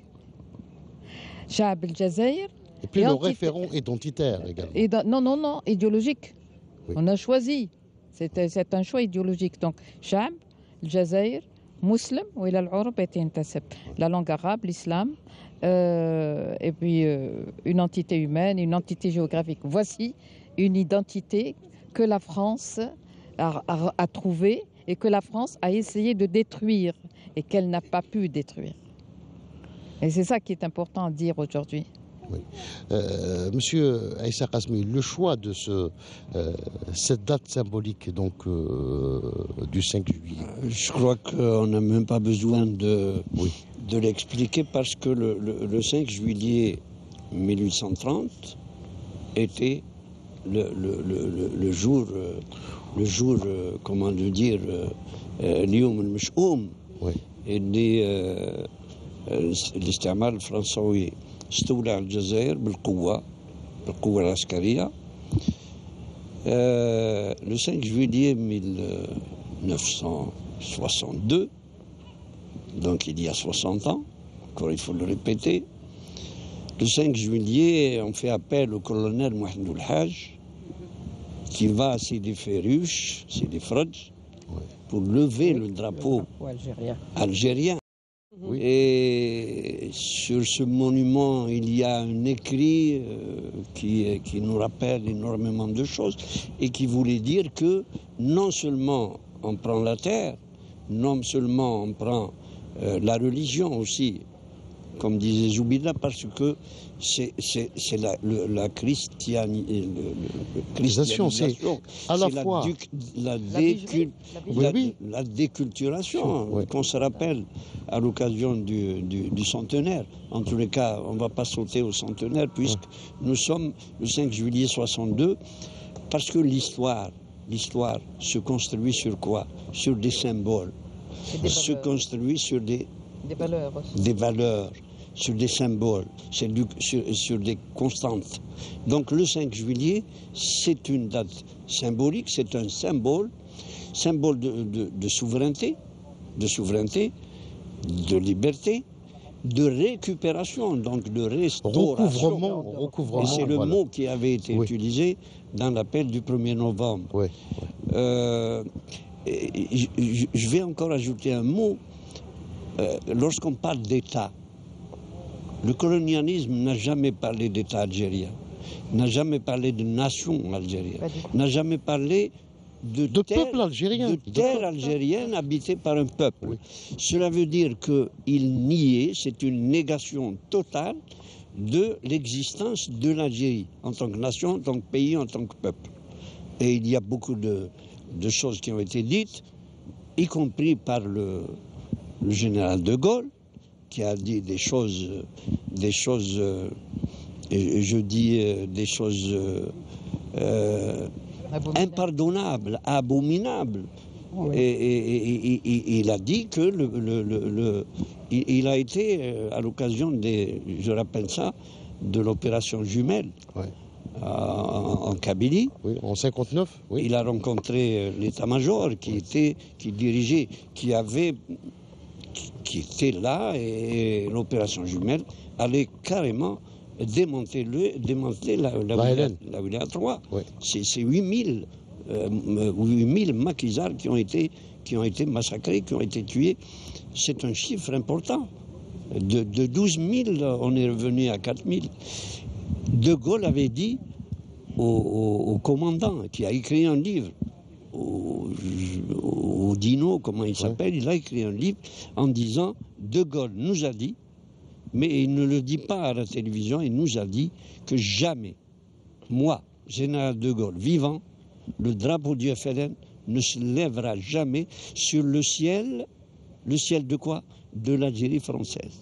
Sha'b el Jazair. Et puis Et le entité- référent identitaire également. Et dans- non, non, non, idéologique. Oui. On a choisi. C'était- C'est un choix idéologique. Donc, Sha'b, le Jazair, Muslim, ou ila al-'urb yantasib. La langue arabe, l'islam, euh, et puis euh, une entité humaine, une entité géographique. Voici une identité que la France a, a, a trouvée et que la France a essayé de détruire et qu'elle n'a pas pu détruire. Et c'est ça qui est important à dire aujourd'hui. Euh, Monsieur Aïssa Kazmi, le choix de ce, euh, cette date symbolique donc, euh, du cinq juillet. Je crois qu'on n'a même pas besoin de, Oui. de l'expliquer parce que le, le- le cinq juillet mille huit cent trente était le, le- le- le- le jour, euh, le jour euh, comment le dire, euh, euh, اليوم المشؤوم Oui. اللي آه، آه، الاستعمار الفرنساوي استولى على الجزائر بالقوة بالقوة العسكرية. Euh, le cinq juillet mille neuf cent soixante-deux, donc il y a soixante ans, encore il faut le répéter, le cinq juillet, on fait appel au colonel Mohamed El Hadj, qui va à Sidi Ferruch, Sidi Fradj, pour lever le drapeau algérien. algérien. Oui. Et sur ce monument, il y a un écrit euh, qui, qui nous rappelle énormément de choses et qui voulait dire que non seulement on prend la terre, non seulement on prend euh, la religion aussi, comme disait Zoubida, parce que c'est c'est- c'est la, le- la christiani- le- le- le- Christianisation, c'est christianisation, à la c'est fois- duc- la, bigerie, décul- Oui, la- oui. la déculturation, Oui. qu'on se rappelle à l'occasion du, du- du centenaire. En tous les cas, on ne va pas sauter au centenaire puisque nous sommes le cinq juillet soixante-deux, parce que l'histoire, l'histoire se construit sur quoi? Sur des symboles, Et des se valeurs. construit sur des, Des valeurs aussi. des valeurs, sur des symboles, sur, du- sur- sur des constantes. Donc le cinq juillet, c'est une date symbolique, c'est un symbole, symbole de, de- de souveraineté, de souveraineté, de liberté, de récupération, donc de restauration. Recouvrement, recouvrement. Et c'est le voilà. mot qui avait été Oui. utilisé dans l'appel du premier novembre. Oui. Euh, et je, je vais encore ajouter un mot. Euh, lorsqu'on parle d'État, le colonialisme n'a jamais parlé d'État algérien, n'a jamais parlé de nation algérienne, n'a jamais parlé de, De terre, peuple algérien. de De terre peuple. algérienne habitée par un peuple. Oui. Cela veut dire qu'il niait, c'est une négation totale de l'existence de l'Algérie en tant que nation, en tant que pays, en tant que peuple. Et il y a beaucoup de, de choses qui ont été dites, y compris par le, le général de Gaulle, qui a dit des choses, des choses, euh, et je dis euh, des choses euh, euh, impardonnables, abominables. Oui. Et, et- et- et- et il a dit que le, le- le- le- il, il a été euh, à l'occasion des, je rappelle ça, de l'opération Jumelle Ouais. en, en Kabylie. Oui, en cinquante-neuf, oui. Il a rencontré euh, l'état-major qui était, qui dirigeait, qui avait, qui était là, et l'opération Jumelle allait carrément démanteler, le- démanteler la, la, La wilaya- Hélène. la wilaya trois. Oui. C'est c'est huit mille euh, huit mille maquisards qui ont été, qui ont été massacrés, qui ont été tués. C'est un chiffre important. De, de douze mille, on est revenu à quatre mille. De Gaulle avait dit au, au- au commandant qui a écrit un livre, au, au Dino, comment il s'appelle, il a écrit un livre en disant De Gaulle nous a dit, mais il ne le dit pas à la télévision, il nous a dit que jamais, moi, général de Gaulle, vivant, le drapeau du F L N ne se lèvera jamais sur le ciel, le ciel de quoi? De l'Algérie française.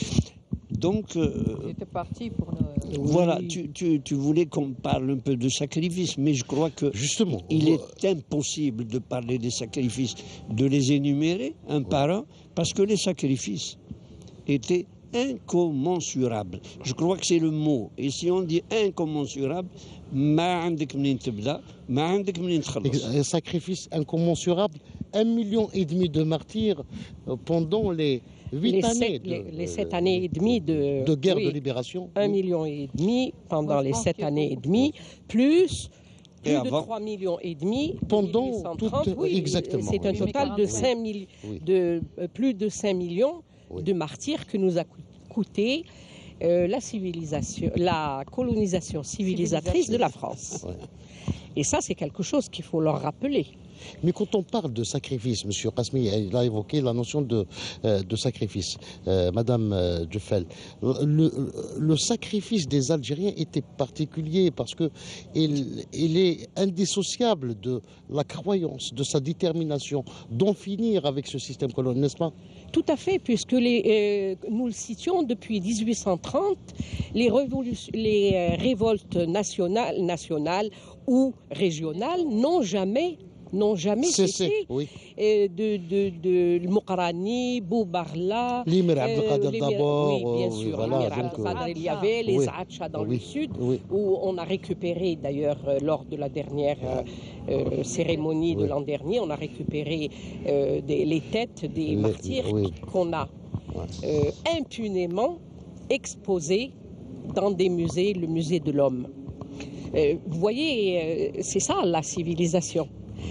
Donc, euh, Il était parti pour le... voilà, Oui. tu, tu- tu voulais qu'on parle un peu de sacrifice, mais je crois que Justement. il vous- est impossible de parler des sacrifices, de les énumérer un par un, parce que les sacrifices étaient incommensurables. Je crois que c'est le mot. Et si on dit incommensurable, ما عندك منين تبدأ، ما عندك منين تخلص. Un sacrifice incommensurable, un million et demi de martyrs euh, pendant les huit Les années sept, de, les, les sept euh, années et demie de, de guerre oui, de libération. un Oui. million et demi pendant Moi, je les pense sept qu'il y a années et beaucoup. demie, plus Et plus de avant. trois millions et demi Pendant mille huit cent trente, toute- oui, exactement, c'est un oui. total de cinq mille, Oui. de euh, plus de cinq millions Oui. de martyrs que nous a cou- coûté euh, la civilisation, la colonisation civilisatrice de la France. Ouais. Et ça, c'est quelque chose qu'il faut leur rappeler. Mais quand on parle de sacrifice, M. Qasmi, il a évoqué la notion de, euh, de sacrifice. Euh, Madame euh, Djeffel, le, le sacrifice des Algériens était particulier parce que il, il est indissociable de la croyance, de sa détermination d'en finir avec ce système colonial, n'est-ce pas? Tout à fait, puisque les, euh, nous le citions depuis dix-huit cent trente, les, révolu- les euh, révoltes nationales, nationales ou régionales n'ont jamais, n'ont jamais C'est, cessé. c'est, oui. Euh, de, de, de Mokrani, Boubarla, L'Imir euh, Abdelkader l'Émir- d'abord, oui, bien euh, oui, sûr, voilà, l'Émir donc, euh, Abdelkader, il y avait les oui. Zaatcha dans Oui, le sud, oui. où on a récupéré d'ailleurs euh, lors de la dernière euh, euh, cérémonie de Oui. l'an dernier, on a récupéré euh, des- les têtes des Les- martyrs oui. qu'on a euh, impunément exposés dans des musées, le musée de l'homme. Euh, vous voyez, euh, c'est ça la civilisation.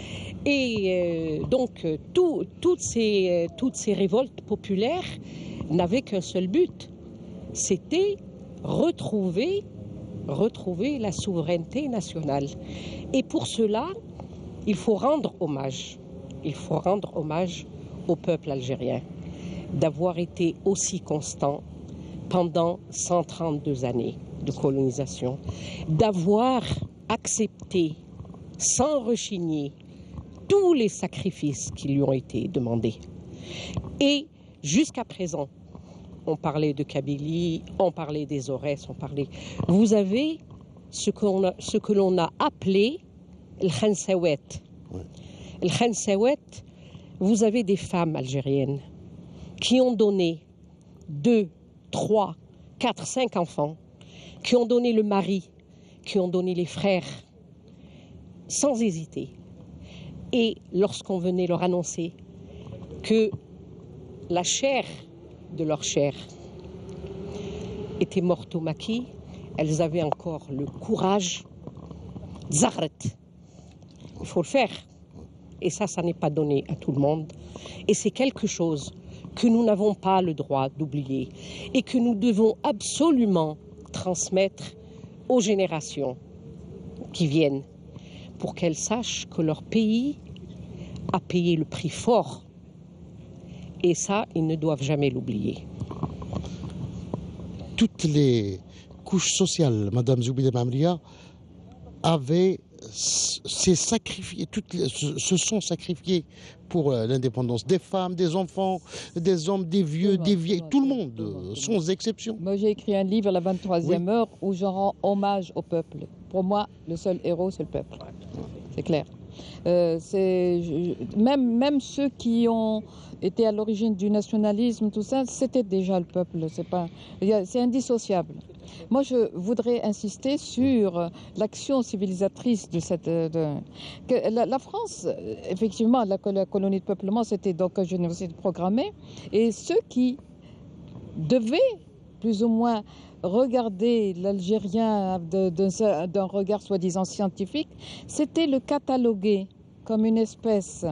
Et euh, donc, euh, tout- toutes, ces, euh, toutes ces révoltes populaires n'avaient qu'un seul but, c'était retrouver, retrouver la souveraineté nationale. Et pour cela, il faut rendre hommage, il faut rendre hommage au peuple algérien d'avoir été aussi constant pendant cent trente-deux années de colonisation, d'avoir accepté sans rechigner tous les sacrifices qui lui ont été demandés. Et jusqu'à présent, on parlait de Kabylie, on parlait des Aurès, on parlait... Vous avez ce, qu'on a- ce que l'on a appelé le Khansawet. Le Khansawet, vous avez des femmes algériennes qui ont donné deux, trois, quatre, cinq enfants, qui ont donné le mari, qui ont donné les frères, sans hésiter. Et lorsqu'on venait leur annoncer que la chair de leur chair étaient mortes au maquis, elles avaient encore le courage. Zahret, il faut le faire. Et ça, ça n'est pas donné à tout le monde. Et c'est quelque chose que nous n'avons pas le droit d'oublier et que nous devons absolument transmettre aux générations qui viennent pour qu'elles sachent que leur pays a payé le prix fort. Et ça, ils ne doivent jamais l'oublier. Toutes les couches sociales, Madame Zoubida Mamria, avaient s'est sacrifié, toutes les, se, se sont sacrifiés pour euh, l'indépendance des femmes, des enfants, des hommes, des vieux, des vieilles, tout le monde, tout le monde, sans exception. Moi, j'ai écrit un livre à la vingt-troisième oui. heure où je rends hommage au peuple. Pour moi, le seul héros, c'est le peuple. C'est clair. Euh, c'est, je, même, même ceux qui ont été à l'origine du nationalisme, tout ça, c'était déjà le peuple. C'est pas, c'est indissociable. Moi, je voudrais insister sur l'action civilisatrice de cette... De, que la, la France, effectivement, la, la colonie de peuplement, c'était donc une université programmée. Et ceux qui devaient, plus ou moins, regarder l'Algérien d'un, d'un regard soi-disant scientifique, c'était le cataloguer comme une espèce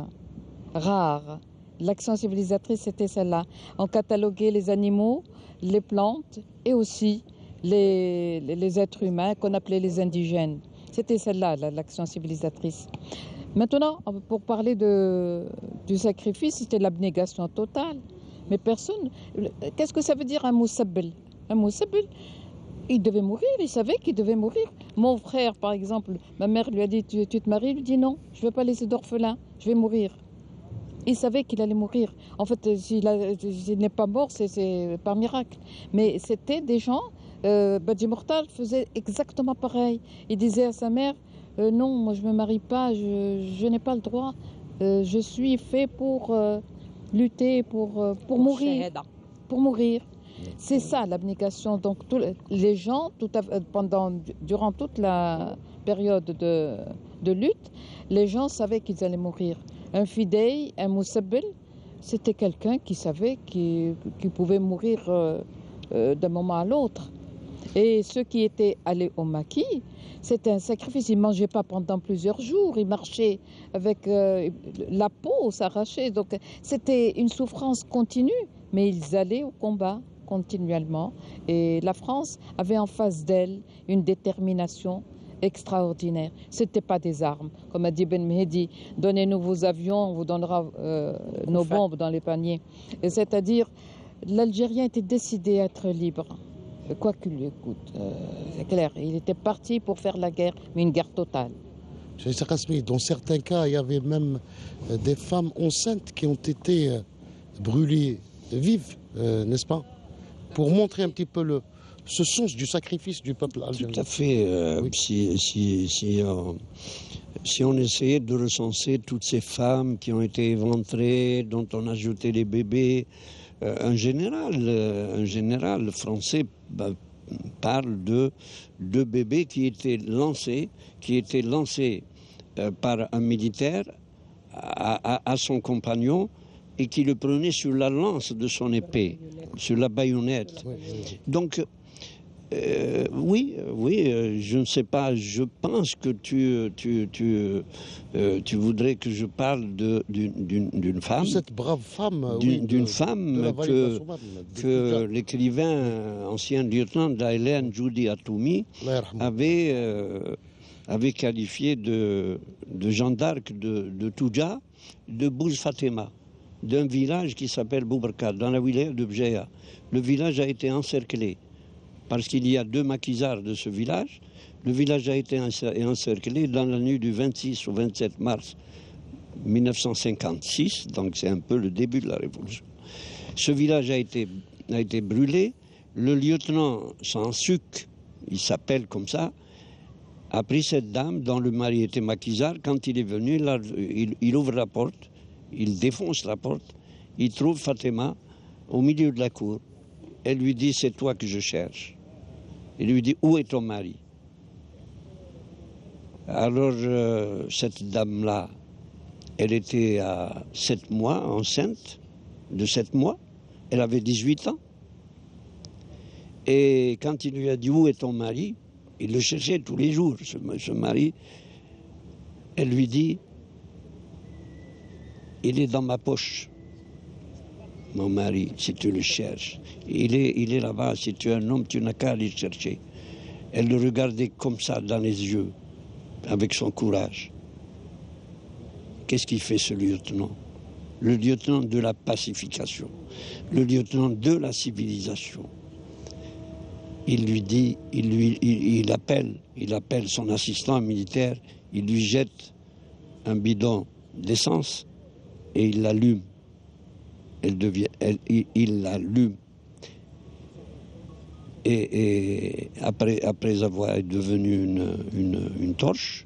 rare. L'action civilisatrice, c'était celle-là. On cataloguait les animaux, les plantes et aussi les, les, les êtres humains qu'on appelait les indigènes. C'était celle-là, l'action civilisatrice. Maintenant, pour parler de, du sacrifice, c'était l'abnégation totale. Mais personne... Qu'est-ce que ça veut dire un moussabel? Un moussabel, il devait mourir, il savait qu'il devait mourir. Mon frère, par exemple, ma mère lui a dit, tu, tu te maries? Il lui dit non, je ne veux pas laisser d'orphelin, je vais mourir. Il savait qu'il allait mourir. En fait, s'il, a, s'il n'est pas mort, c'est, c'est par miracle. Mais c'était des gens... Euh, Badji Mortal faisait exactement pareil. Il disait à sa mère, euh, non, moi je ne me marie pas, je, je n'ai pas le droit. Euh, je suis fait pour euh, lutter, pour, euh, pour mourir. Pour mourir. C'est ça l'abnégation. Donc tous les gens, tout à, pendant, durant toute la période de, de lutte, les gens savaient qu'ils allaient mourir. Un fidèle, un moussabel, c'était quelqu'un qui savait qu'il, qu'il pouvait mourir euh, euh, d'un moment à l'autre. Et ceux qui étaient allés au maquis, c'était un sacrifice. Ils ne mangeaient pas pendant plusieurs jours. Ils marchaient avec euh, la peau s'arrachait. Donc c'était une souffrance continue. Mais ils allaient au combat continuellement. Et la France avait en face d'elle une détermination extraordinaire. Ce n'était pas des armes. Comme a dit Ben Mehdi, donnez-nous vos avions, on vous donnera euh, nos bombes dans les paniers. Et c'est-à-dire, l'Algérien était décidé à être libre. Quoi qu'il lui coûte, euh, c'est clair. Il était parti pour faire la guerre, mais une guerre totale. Dans certains cas, il y avait même des femmes enceintes qui ont été brûlées vives, euh, n'est-ce pas? Pour montrer un petit peu le, ce sens du sacrifice du peuple algérien. Tout à fait. Euh, oui. Si, si, si, euh, si on essayait de recenser toutes ces femmes qui ont été éventrées, dont on a jeté les bébés, euh, un général, euh, un général français bah, parle de deux bébés qui étaient lancés, qui étaient lancés euh, par un militaire à, à, à son compagnon et qui le prenait sur la lance de son épée, sur la baïonnette. Donc, euh, oui, oui, euh, je ne sais pas, je pense que tu, tu, tu, euh, tu voudrais que je parle de, d'une, d'une, d'une femme. Cette brave femme. D'une, oui, d'une de, femme de que, que lieutenant, ancien lieutenant de la Hélène, Judy Atoumi, avait, euh, avait qualifié de, de Jeanne d'Arc de, de Touja, de Bouz Fatima, d'un village qui s'appelle Boubarkar, dans la wilaya de Bjeya. Le village a été encerclé parce qu'il y a deux maquisards de ce village. Le village a été encerclé dans la nuit du vingt-six au vingt-sept mars mille neuf cent cinquante-six, donc c'est un peu le début de la Révolution. Ce village a été, a été brûlé. Le lieutenant Sansuk, il s'appelle comme ça, a pris cette dame dont le mari était maquisard. Quand il est venu, là, il, il ouvre la porte, il défonce la porte, il trouve Fatima au milieu de la cour. Elle lui dit, c'est toi que je cherche. Il lui dit, où est ton mari? Alors, euh, cette dame-là, elle était à sept mois, enceinte de sept mois. Elle avait dix-huit ans. Et quand il lui a dit « Où est ton mari ?», il le cherchait tous les jours, ce, ce mari. Elle lui dit « Il est dans ma poche, mon mari, si tu le cherches. Il est, il est là-bas, si tu es un homme, tu n'as qu'à aller le chercher. » Elle le regardait comme ça, dans les yeux, avec son courage. Qu'est-ce qu'il fait, ce lieutenant? Le lieutenant de la pacification, le lieutenant de la civilisation. Il lui dit, il, lui, il, il, appelle, il appelle son assistant militaire, il lui jette un bidon d'essence et il l'allume. Elle devient, elle, il, il l'allume. Et, et après, après avoir devenu une, une, une torche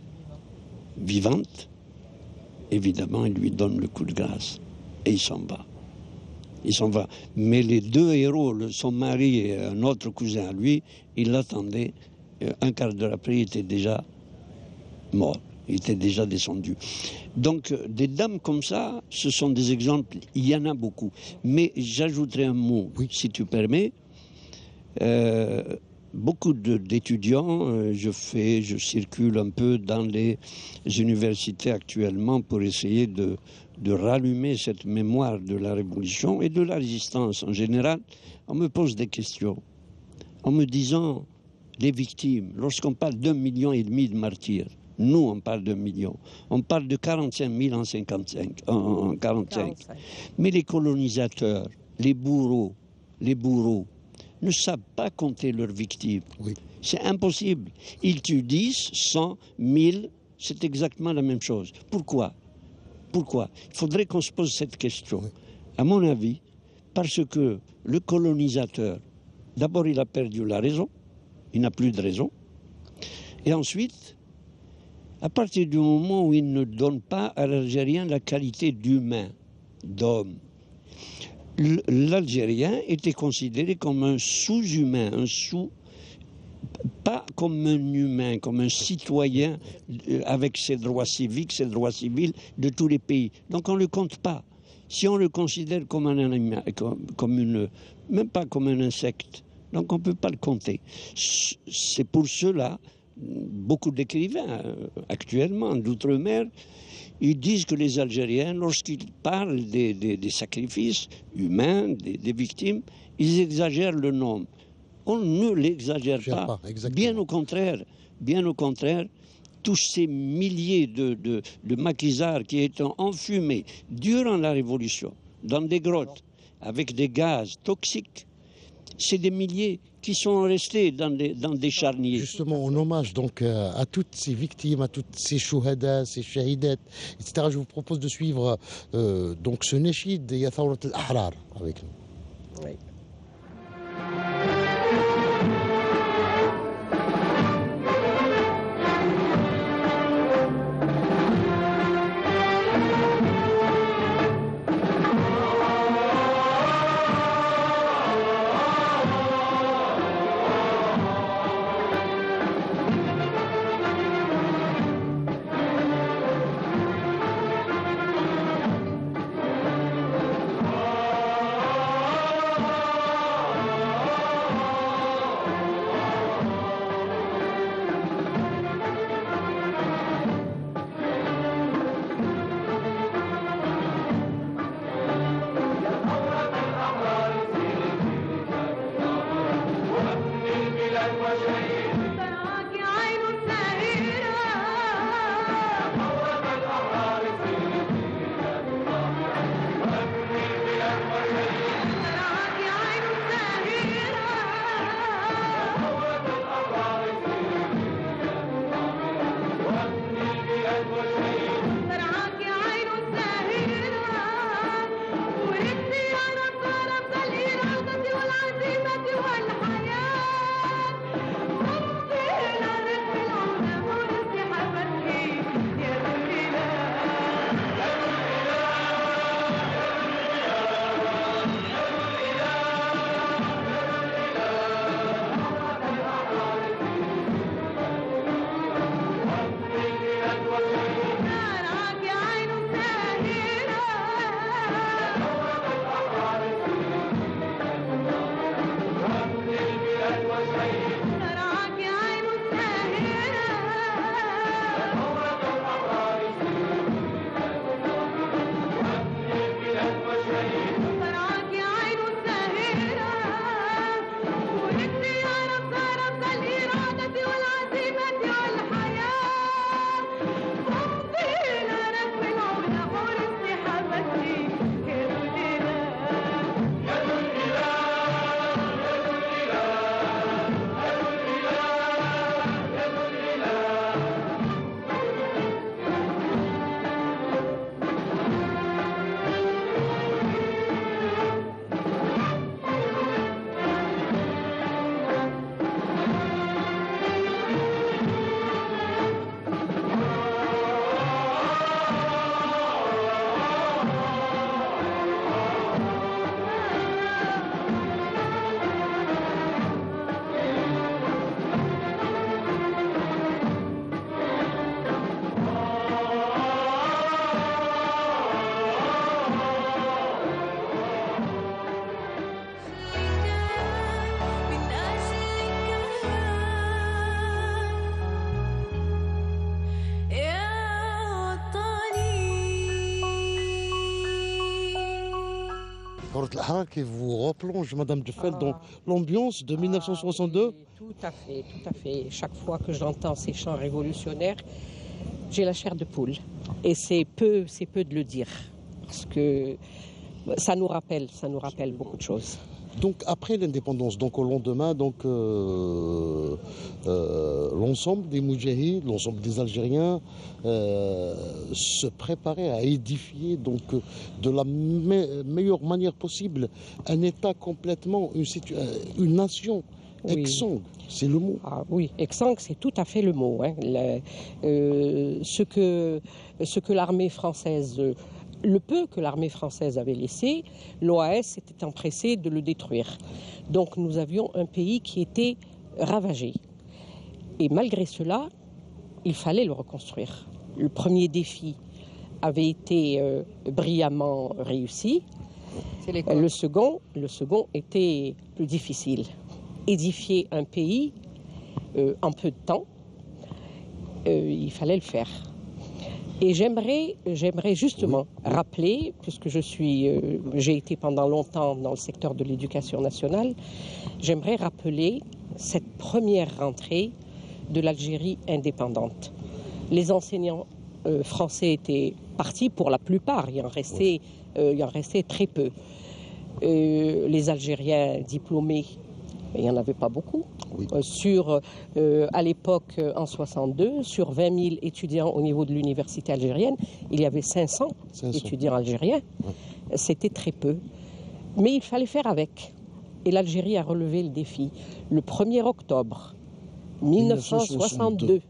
vivante, évidemment, il lui donne le coup de grâce et il s'en va. Il s'en va. Mais les deux héros, son mari et un autre cousin à lui, ils l'attendaient. Un quart d'heure après, il était déjà mort. Il était déjà descendu. Donc, des dames comme ça, ce sont des exemples. Il y en a beaucoup. Mais j'ajouterai un mot, oui, si tu permets. Euh, beaucoup de, d'étudiants, euh, je fais, je circule un peu dans les universités actuellement pour essayer de, de rallumer cette mémoire de la Révolution et de la résistance en général. On me pose des questions en me disant les victimes, lorsqu'on parle d'un million et demi de martyrs, nous on parle d'un million, on parle de quarante-cinq mille en cinquante-cinq, en, en quarante-cinq. quarante-cinq. Mais les colonisateurs, les bourreaux, les bourreaux, ne savent pas compter leurs victimes. Oui. C'est impossible. Ils tuent dix, cent, mille, c'est exactement la même chose. Pourquoi? Pourquoi? Il faudrait qu'on se pose cette question. Oui. À mon avis, parce que le colonisateur, d'abord il a perdu la raison, il n'a plus de raison, et ensuite, à partir du moment où il ne donne pas à l'Algérien la qualité d'humain, d'homme, l'Algérien était considéré comme un sous-humain, un sous, pas comme un humain, comme un citoyen avec ses droits civiques, ses droits civils de tous les pays. Donc on ne le compte pas. Si on le considère comme un animal, comme, comme une, même pas comme un insecte, donc on ne peut pas le compter. C'est pour cela, beaucoup d'écrivains actuellement d'outre-mer, ils disent que les Algériens, lorsqu'ils parlent des, des, des sacrifices humains, des, des victimes, ils exagèrent le nombre. On ne l'exagère pas. pas bien au contraire, bien au contraire, tous ces milliers de, de, de maquisards qui étaient enfumés durant la Révolution, dans des grottes, avec des gaz toxiques, c'est des milliers qui sont restés dans des, dans des charniers. Justement, en hommage donc euh, à toutes ces victimes, à toutes ces chouhadas, ces shahidat, et cetera, je vous propose de suivre euh, donc ce nashid Ya Thawrat al-Ahrar avec nous. Oui. Horut al-Ahrar qui vous replonge, Madame Djeffel, Ah. dans l'ambiance de mille neuf cent soixante-deux. Ah, oui, tout à fait, tout à fait. Chaque fois que j'entends ces chants révolutionnaires, j'ai la chair de poule. Et c'est peu, c'est peu de le dire, parce que ça nous rappelle, ça nous rappelle beaucoup de choses. Donc après l'indépendance, donc au lendemain, donc euh, euh, l'ensemble des Moudjahides, l'ensemble des Algériens euh, se préparaient à édifier donc euh, de la me- meilleure manière possible un État complètement, une, situ- euh, une nation Oui. exsangue, c'est le mot. Ah oui, exsangue, c'est tout à fait le mot. Hein. Le- euh, ce que, ce que l'armée française, euh, le peu que l'armée française avait laissé, l'O A S s'était empressé de le détruire. Donc nous avions un pays qui était ravagé. Et malgré cela, il fallait le reconstruire. Le premier défi avait été euh, brillamment réussi. C'est l'école. Le second, le second était plus difficile. Édifier un pays euh, en peu de temps, euh, il fallait le faire. Et j'aimerais, j'aimerais justement Oui. rappeler, puisque je suis, euh, j'ai été pendant longtemps dans le secteur de l'éducation nationale, j'aimerais rappeler cette première rentrée de l'Algérie indépendante. Les enseignants euh, français étaient partis pour la plupart, il en restait, euh, il en restait très peu. Euh, les Algériens diplômés, il n'y en avait pas beaucoup. Oui. Euh, sur, euh, à l'époque, euh, en soixante-deux, sur vingt mille étudiants au niveau de l'université algérienne, il y avait cinq cents cinq cents. étudiants algériens. C'était très peu. Mais il fallait faire avec. Et l'Algérie a relevé le défi. Le premier octobre mille neuf cent soixante-deux,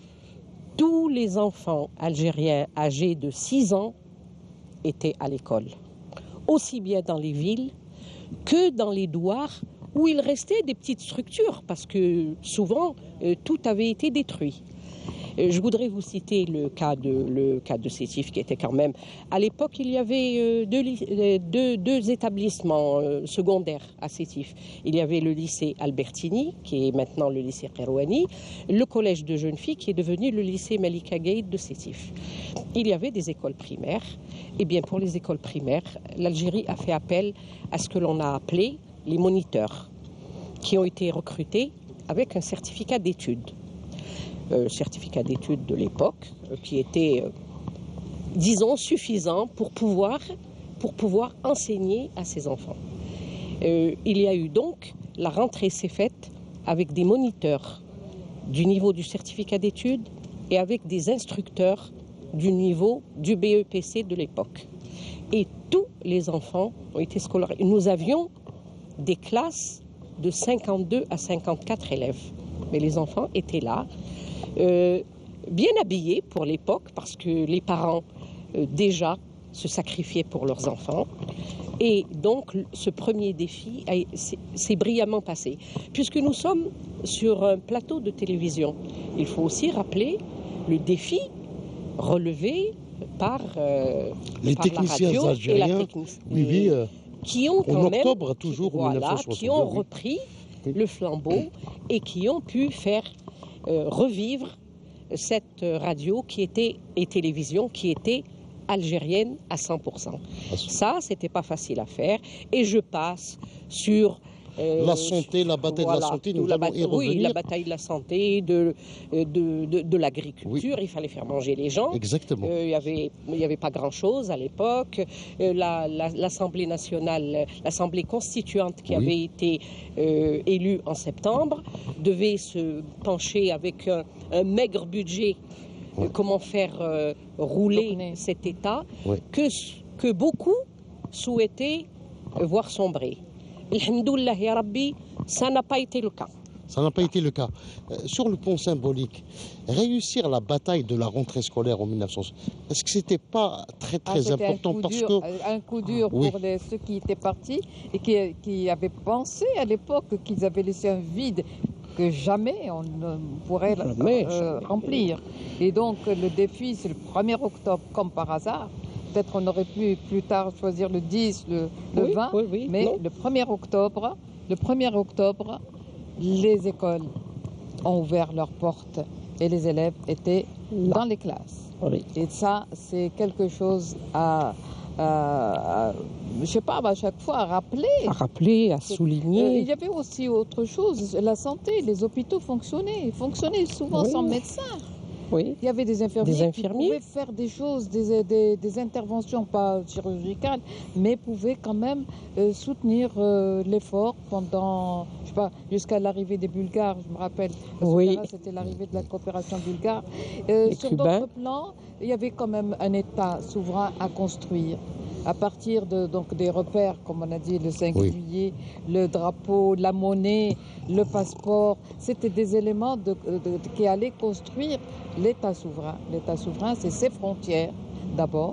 tous les enfants algériens âgés de six ans étaient à l'école. Aussi bien dans les villes que dans les douars, où il restait des petites structures, parce que souvent, euh, tout avait été détruit. Euh, je voudrais vous citer le cas de, le cas de Sétif, qui était quand même... À l'époque, il y avait euh, deux, ly- euh, deux, deux établissements euh, secondaires à Sétif. Il y avait le lycée Albertini, qui est maintenant le lycée Kairouani, le collège de jeunes filles, qui est devenu le lycée Malika Gaïd de Sétif. Il y avait des écoles primaires. Eh bien, pour les écoles primaires, l'Algérie a fait appel à ce que l'on a appelé les moniteurs, qui ont été recrutés avec un certificat d'études. Euh, certificat d'études de l'époque, euh, qui était, euh, disons, suffisant pour pouvoir, pour pouvoir enseigner à ces enfants. Euh, il y a eu donc, la rentrée s'est faite avec des moniteurs du niveau du certificat d'études et avec des instructeurs du niveau du B E P C de l'époque. Et tous les enfants ont été scolarisés. Nous avions des classes de cinquante-deux à cinquante-quatre élèves. Mais les enfants étaient là, euh, bien habillés pour l'époque, parce que les parents, euh, déjà, se sacrifiaient pour leurs enfants. Et donc, ce premier défi a- s'est s'est brillamment passé. Puisque nous sommes sur un plateau de télévision, il faut aussi rappeler le défi relevé par, euh, Les par la techniciens radio et la algériens, technici- oui, oui, euh, qui ont en quand même, octobre, toujours, en voilà, mille neuf cent soixante-deux, qui ont oui. repris Oui. le flambeau et qui ont pu faire euh, revivre cette euh, radio qui était, et télévision qui était algérienne à cent pour cent. Ça, c'était pas facile à faire. Et je passe sur euh, La santé, la bataille de la voilà, santé, tout nous la allons y bata- Oui, revenir. la bataille de la santé, de, euh, de, de, de l'agriculture. Il fallait faire manger les gens. Exactement. Euh, il n'y avait, il y avait pas grand-chose à l'époque. Euh, la- la- L'Assemblée nationale, l'Assemblée constituante qui Oui. avait été euh, élue en septembre, devait se pencher avec un, un maigre budget euh, Oui. comment faire euh, rouler Tourner. cet État Oui. que, que beaucoup souhaitaient euh, voir sombrer. Alhamdoulilah ya Rabbi, ça n'a pas été le cas. Ça n'a pas été le cas. Euh, sur le plan symbolique, réussir la bataille de la rentrée scolaire en mille neuf cents, est-ce que c'était pas très Ah, très c'était un important coup parce dur, que un coup dur Oui. pour les- ceux qui étaient partis et qui, qui avaient pensé à l'époque qu'ils avaient laissé un vide que jamais on ne pourrait Jamais, euh, remplir. Et donc le défi, c'est le premier octobre, comme par hasard. Peut-être on aurait pu plus tard choisir le dix, le, le Oui, vingt, oui, oui, mais non. le premier octobre, le premier octobre, les écoles ont ouvert leurs portes et les élèves étaient Là. dans les classes. Oui. Et ça, c'est quelque chose à, à, à, je sais pas, à chaque fois à rappeler. À rappeler, à souligner. Euh, il y avait aussi autre chose, la santé, les hôpitaux fonctionnaient, fonctionnaient souvent Oui. sans médecin. Oui. Il y avait des infirmiers, Des infirmiers. qui pouvaient faire des choses, des, des, des interventions pas chirurgicales, mais pouvaient quand même euh, soutenir euh, l'effort pendant, je sais pas, jusqu'à l'arrivée des Bulgares, je me rappelle. Oui. C'était l'arrivée de la coopération bulgare. Euh, Les sur Cubains. d'autres plans, il y avait quand même un État souverain à construire. À partir de, donc, des repères, comme on a dit, le cinq Oui. juillet, le drapeau, la monnaie, le passeport, c'était des éléments de, de, de, qui allaient construire l'État souverain. L'État souverain, c'est ses frontières, d'abord,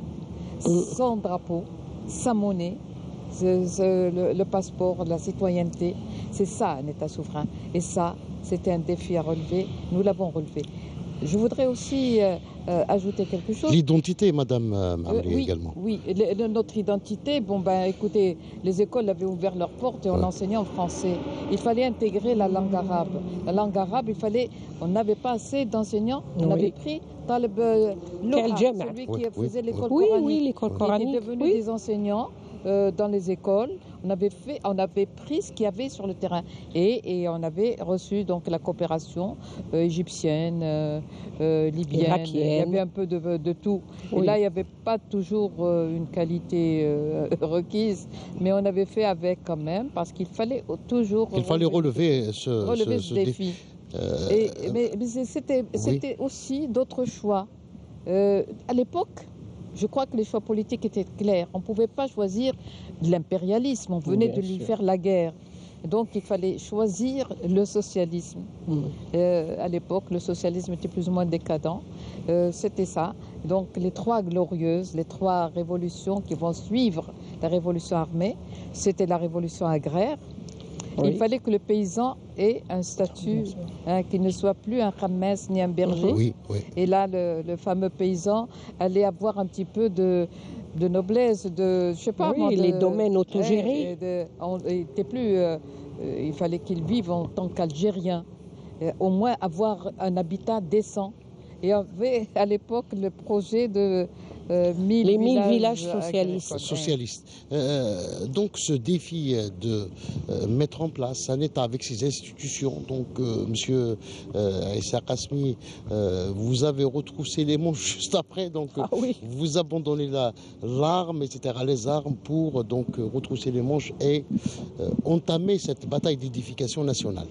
son drapeau, sa monnaie, c'est, c'est le, le passeport, la citoyenneté. C'est ça, un État souverain. Et ça, c'était un défi à relever. Nous l'avons relevé. Je voudrais aussi euh, euh, ajouter quelque chose. L'identité, Madame euh, Euh, Amri, oui, également. oui. Le- le- notre identité, bon ben écoutez, les écoles avaient ouvert leurs portes et on Ouais. enseignait en français. Il fallait intégrer la langue arabe. La langue arabe, il fallait, on n'avait pas assez d'enseignants. On Oui. avait pris Talib euh, Loha, Quel jama. celui Oui, qui oui, faisait l'école Oui, coranique. oui, l'école Qui coranique. étaient devenus Oui. des enseignants euh, dans les écoles. On avait fait, on avait pris ce qu'il y avait sur le terrain et, et on avait reçu donc la coopération euh, égyptienne, euh, euh, libyenne. Irakienne. Il y avait un peu de, de tout. Et Oui. là, il n'y avait pas toujours euh, une qualité euh, requise, mais on avait fait avec quand même parce qu'il fallait toujours Il fallait relever ce, relever ce- ce ce dé- défi. euh, Et, mais mais c'est- c'était c'était aussi d'autres choix. Euh, à l'époque, je crois que les choix politiques étaient clairs. On ne pouvait pas choisir de l'impérialisme. On venait Bien de lui sûr. faire la guerre. Donc il fallait choisir le socialisme. Mm. Euh, à l'époque, le socialisme était plus ou moins décadent. Euh, C'était ça. Donc les trois glorieuses, les trois révolutions qui vont suivre la révolution armée, c'était la révolution agraire. Oui. Il fallait que le paysan ait un statut, hein, qu'il ne soit plus un khames ni un berger. Oui, oui. Et là, le, le fameux paysan allait avoir un petit peu de, de noblesse, de, je sais pas Oui, moi, de- les domaines autogérés. Ouais, et de- on- il était plus, euh, euh, il fallait qu'il vive en tant qu'Algérien, Euh, au moins avoir un habitat décent. Et on avait à l'époque le projet de euh, mille Les mille villages, villages agricoles. socialistes. Socialiste. Euh, donc ce défi de euh, mettre en place un État avec ses institutions, donc euh, Monsieur euh, Issa Kasmi, euh, vous avez retroussé les manches juste après, donc euh, Ah oui. vous abandonnez la- l'arme, et cetera, les armes pour euh, donc euh, retrousser les manches et euh, entamer cette bataille d'édification nationale.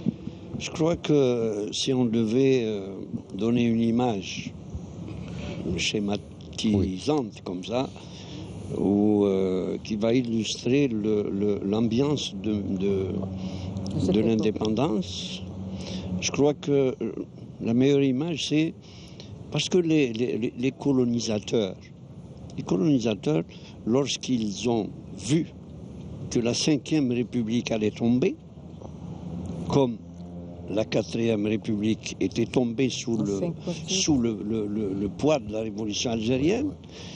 Je crois que si on devait euh, donner une image schématisante comme ça, ou euh, qui va illustrer le- le- l'ambiance de, de, cette de époque. l'indépendance, je crois que euh, la meilleure image, c'est parce que les, les- les colonisateurs, les colonisateurs, lorsqu'ils ont vu que la cinquième République allait tomber, comme la quatrième République était tombée sous En le, cinquante-huit. sous le, le- le- le poids de la révolution algérienne,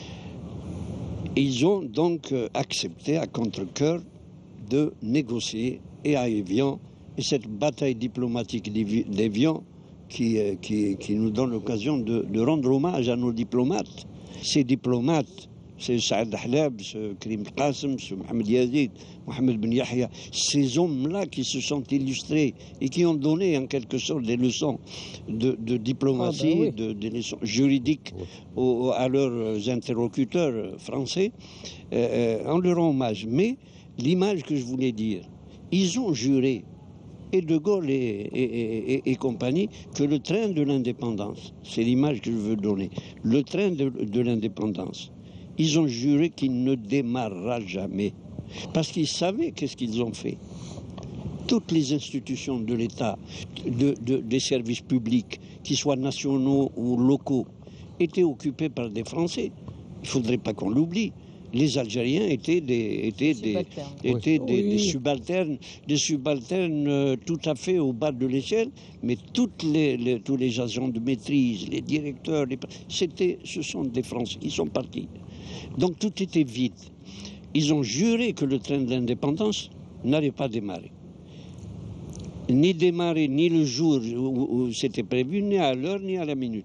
ils ont donc euh, accepté à contre-cœur de négocier et à Évian, et cette bataille diplomatique d'Évi- d'Évian qui, euh, qui, qui nous donne l'occasion de, de rendre hommage à nos diplomates. Ces diplomates, c'est Saad Hlab, ce Karim Qassem, ce Mohamed Yazid, Mohamed Ben Yahya, ces hommes-là qui se sont illustrés et qui ont donné en quelque sorte des leçons de, de diplomatie, Ah ben oui. de, des leçons juridiques aux- à leurs interlocuteurs français, euh, on leur rend hommage. Mais l'image que je voulais dire, ils ont juré, et De Gaulle et, et- et- et- et compagnie, que le train de l'indépendance, c'est l'image que je veux donner, le train de, de l'indépendance, ils ont juré qu'il ne démarrera jamais. Parce qu'ils savaient qu'est-ce qu'ils ont fait. Toutes les institutions de l'État, de- de- des services publics, qu'ils soient nationaux ou locaux, étaient occupées par des Français. Il ne faudrait pas qu'on l'oublie. Les Algériens étaient des, étaient des, Subalternes. étaient des, Oui. des subalternes, des subalternes euh, tout à fait au bas de l'échelle, mais toutes les, les- tous les agents de maîtrise, les directeurs, les- c'était, ce sont des Français. Ils sont partis. Donc tout était vide. Ils ont juré que le train de l'indépendance n'allait pas démarrer. Ni démarrer, ni le jour où, où c'était prévu, ni à l'heure, ni à la minute.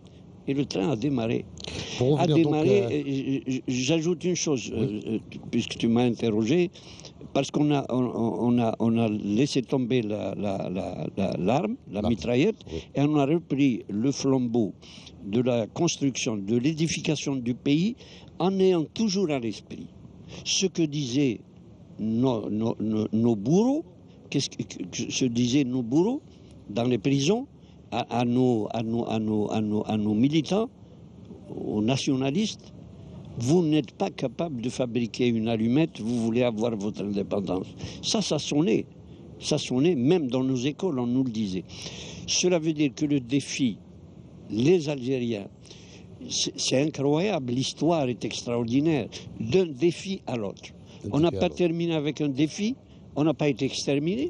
et le train a démarré. Pour a démarré, donc, euh... j'ajoute une chose, oui. euh, puisque tu m'as interrogé, parce qu'on a, on, on a, on a laissé tomber la, la, la, la, l'arme, la L'arme. mitraillette, Oui. et on a repris le flambeau de la construction, de l'édification du pays, en ayant toujours à l'esprit ce que disaient nos, nos, nos, nos bourreaux, qu'est-ce que, que se disaient nos bourreaux dans les prisons, à, à, nos, à, nos, à, nos, à, nos, à nos militants, aux nationalistes. Vous n'êtes pas capable de fabriquer une allumette, vous voulez avoir votre indépendance. Ça, ça sonnait. Ça sonnait, même dans nos écoles, on nous le disait. Cela veut dire que le défi, les Algériens, c'est, c'est incroyable, l'histoire est extraordinaire, d'un défi à l'autre. On n'a pas terminé avec un défi, on n'a pas été exterminé.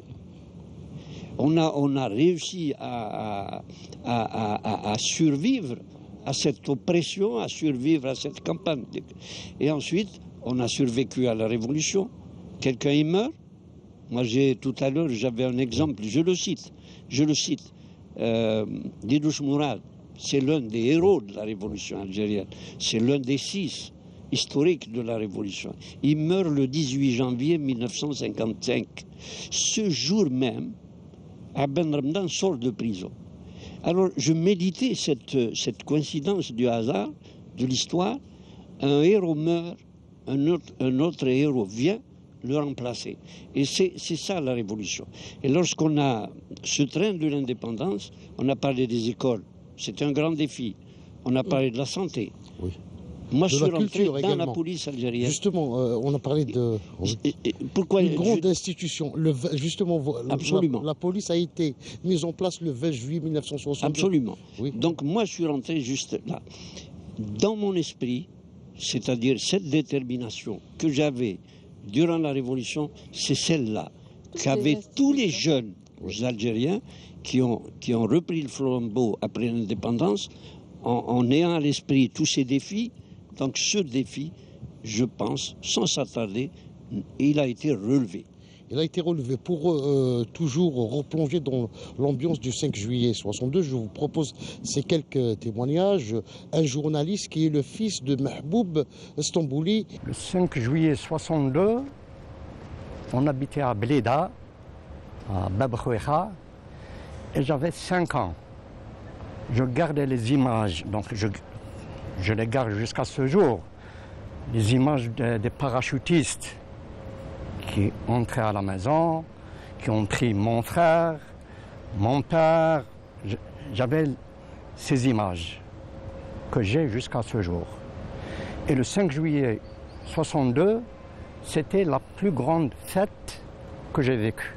On a, on a réussi à, à, à, à, à survivre à cette oppression, à survivre à cette campagne. Et ensuite, on a survécu à la Révolution. Quelqu'un y meurt. Moi, j'ai, tout à l'heure, j'avais un exemple, je le cite, je le cite. Euh, Didouche Mourad, c'est l'un des héros de la Révolution algérienne. C'est l'un des six historiques de la Révolution. Il meurt le dix-huit janvier mille neuf cent cinquante-cinq. Ce jour même, Abdel Ramadan sort de prison. Alors, je méditais cette, cette coïncidence du hasard, de l'histoire. Un héros meurt, un autre, un autre héros vient le remplacer. Et c'est, c'est ça la révolution. Et lorsqu'on a ce train de l'indépendance, on a parlé des écoles. C'était un grand défi. On a parlé de la santé. Oui. Moi, de je suis rentré dans également. la police algérienne. Justement, euh, on a parlé de... Et, et, pourquoi une grande je... institution. Le, justement, Absolument. La, la police a été mise en place le vingt juillet mille neuf cent soixante. Absolument. Oui. Donc moi, je suis rentré juste là. Dans mon esprit, c'est-à-dire cette détermination que j'avais durant la Révolution, c'est celle-là qu'avaient tous les jeunes oui. Algériens qui ont, qui ont repris le flambeau après l'indépendance en, en ayant à l'esprit tous ces défis. Donc ce défi, je pense, sans s'attarder, il a été relevé. Il a été relevé. Pour euh, toujours replonger dans l'ambiance du cinq juillet soixante-deux, je vous propose ces quelques témoignages. Un journaliste qui est le fils de Mahboub Stambouli. Le cinq juillet soixante-deux, on habitait à Blida, à Babkhouéha, et j'avais cinq ans. Je gardais les images, donc je, je les garde jusqu'à ce jour, les images de, des parachutistes qui entraient à la maison, qui ont pris mon frère, mon père. J'avais ces images que j'ai jusqu'à ce jour. Et le cinq juillet soixante-deux, c'était la plus grande fête que j'ai vécue.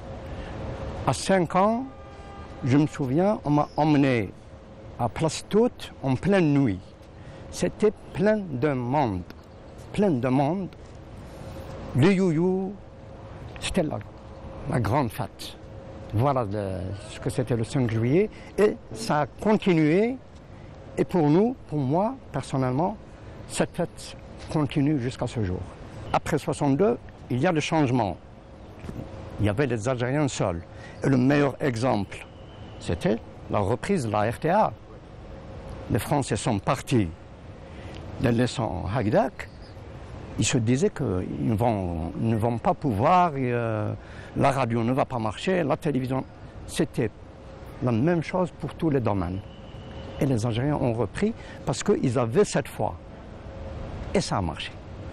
À cinq ans, je me souviens, on m'a emmené à Place Toute en pleine nuit. C'était plein de monde, plein de monde. Le you-you, c'était la, la grande fête. Voilà de, ce que c'était le cinq juillet. Et ça a continué. Et pour nous, pour moi, personnellement, cette fête continue jusqu'à ce jour. Après soixante-deux, il y a le changement. Il y avait les Algériens seuls. Et le meilleur exemple, c'était la reprise de la R T A. Les Français sont partis, les laissant Hagdak. Ils se disaient qu'ils ne vont, ne vont pas pouvoir, et, euh, la radio ne va pas marcher, la télévision. C'était la même chose pour tous les domaines. Et les Algériens ont repris parce qu'ils avaient cette foi. Et ça a marché.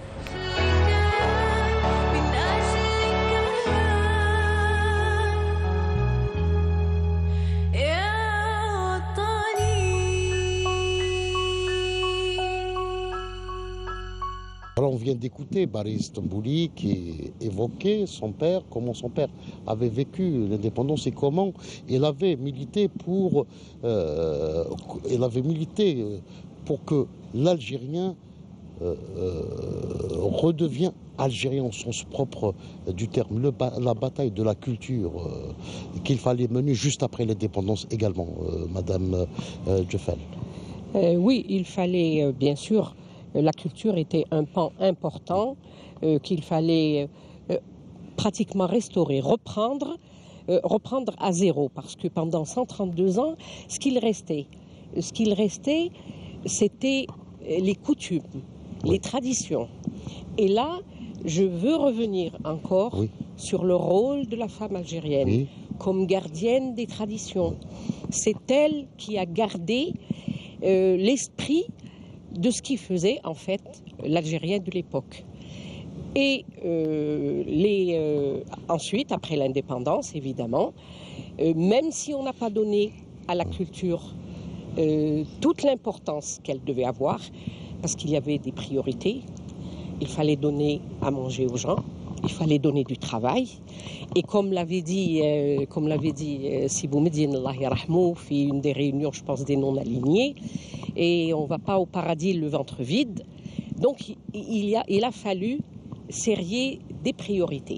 Alors on vient d'écouter Barry Stambouli qui évoquait son père, comment son père avait vécu l'indépendance et comment il avait milité pour, euh, il avait milité pour que l'Algérien euh, euh, redevienne algérien au sens propre du terme, le ba- la bataille de la culture euh, qu'il fallait mener juste après l'indépendance également, euh, Madame euh, Djeffel. Euh, oui, il fallait euh, bien sûr. La culture était un pan important euh, qu'il fallait euh, pratiquement restaurer, reprendre, euh, reprendre à zéro. Parce que pendant cent trente-deux ans, ce qu'il restait ce qu'il restait, c'était les coutumes, oui. les traditions. Et là, je veux revenir encore oui. sur le rôle de la femme algérienne oui. comme gardienne des traditions. C'est elle qui a gardé euh, l'esprit de ce qui faisait en fait l'Algérienne de l'époque. Et euh, les, euh, ensuite, après l'indépendance, évidemment, euh, même si on n'a pas donné à la culture euh, toute l'importance qu'elle devait avoir, parce qu'il y avait des priorités, il fallait donner à manger aux gens, il fallait donner du travail. Et comme l'avait dit, euh, comme l'avait dit euh, Sibou Medine, Allah yarahmou, fait une des réunions, je pense, des non-alignés, et on ne va pas au paradis le ventre vide. Donc il, y a, il a fallu serrer des priorités.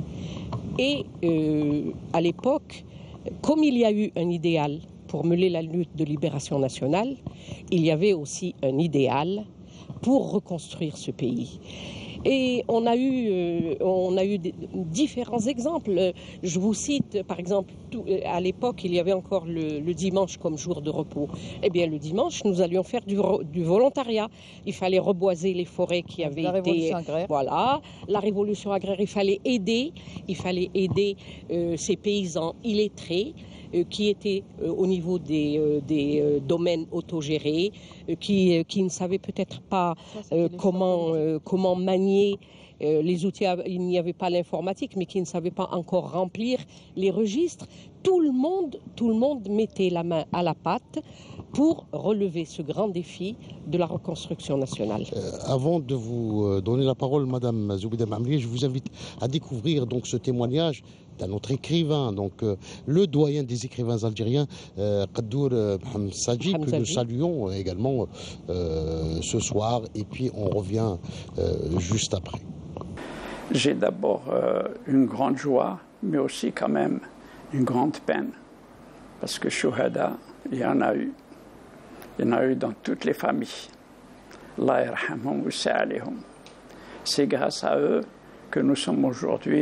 Et euh, à l'époque, comme il y a eu un idéal pour mener la lutte de libération nationale, il y avait aussi un idéal pour reconstruire ce pays. Et on a eu, euh, on a eu des, différents exemples. Je vous cite, par exemple, tout, à l'époque, il y avait encore le, le dimanche comme jour de repos. Eh bien, le dimanche, nous allions faire du, du volontariat. Il fallait reboiser les forêts qui avaient la été... révolution agraire. Voilà, la révolution agraire. Il fallait aider, il fallait aider euh, ces paysans illettrés euh, qui étaient euh, au niveau des, euh, des euh, domaines autogérés, euh, qui, euh, qui ne savaient peut-être pas euh, comment, euh, comment manier Euh, les outils, il n'y avait pas l'informatique, mais qui ne savaient pas encore remplir les registres. Tout le monde, tout le monde mettait la main à la pâte pour relever ce grand défi de la reconstruction nationale. Euh, avant de vous donner la parole, Madame Zoubida Mamli, je vous invite à découvrir donc ce témoignage d'un autre écrivain, donc euh, le doyen des écrivains algériens, euh, Qadour euh, Mohamed Sadji, que nous saluons également euh, ce soir, et puis on revient euh, juste après. J'ai d'abord euh, une grande joie, mais aussi quand même une grande peine, parce que Chouhada, il y en a eu. Il y en a eu dans toutes les familles. Allah yarhamhum wa sa'alihum. C'est grâce à eux que nous sommes aujourd'hui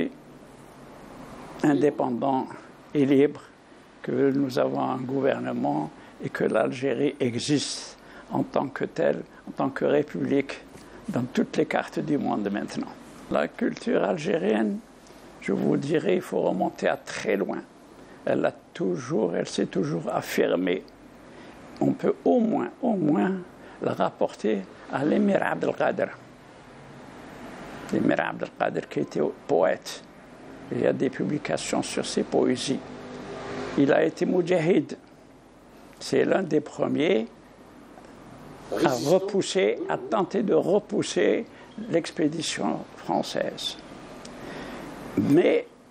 indépendants et libres, que nous avons un gouvernement et que l'Algérie existe en tant que telle, en tant que république, dans toutes les cartes du monde maintenant. La culture algérienne, je vous dirais, il faut remonter à très loin. Elle a toujours, elle s'est toujours affirmée. On peut au moins, au moins, la rapporter à l'émir Abdelkader. L'émir Abdelkader qui était poète. Il y a des publications sur ses poésies. Il a été moudjahid. C'est l'un des premiers à repousser, à tenter de repousser l'expédition française. Mais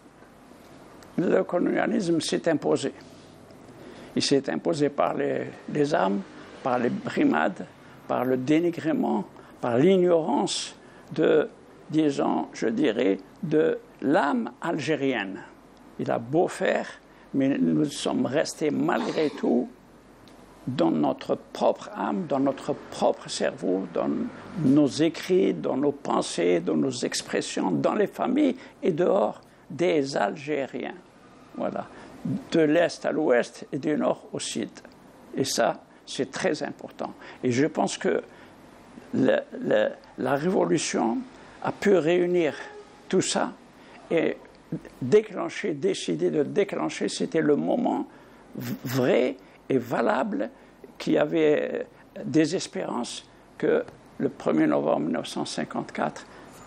le colonialisme s'est imposé. Il s'est imposé par les, les armes, par les brimades, par le dénigrement, par l'ignorance de, disons, je dirais, de l'âme algérienne. Il a beau faire, mais nous sommes restés malgré tout dans notre propre âme, dans notre propre cerveau, dans nos écrits, dans nos pensées, dans nos expressions, dans les familles et dehors des Algériens. Voilà. De l'Est à l'Ouest et du Nord au Sud. Et ça, c'est très important. Et je pense que le, le, la Révolution a pu réunir tout ça et déclencher, décider de déclencher, c'était le moment vrai et valable qui avait des espérances que le premier novembre mille neuf cent cinquante-quatre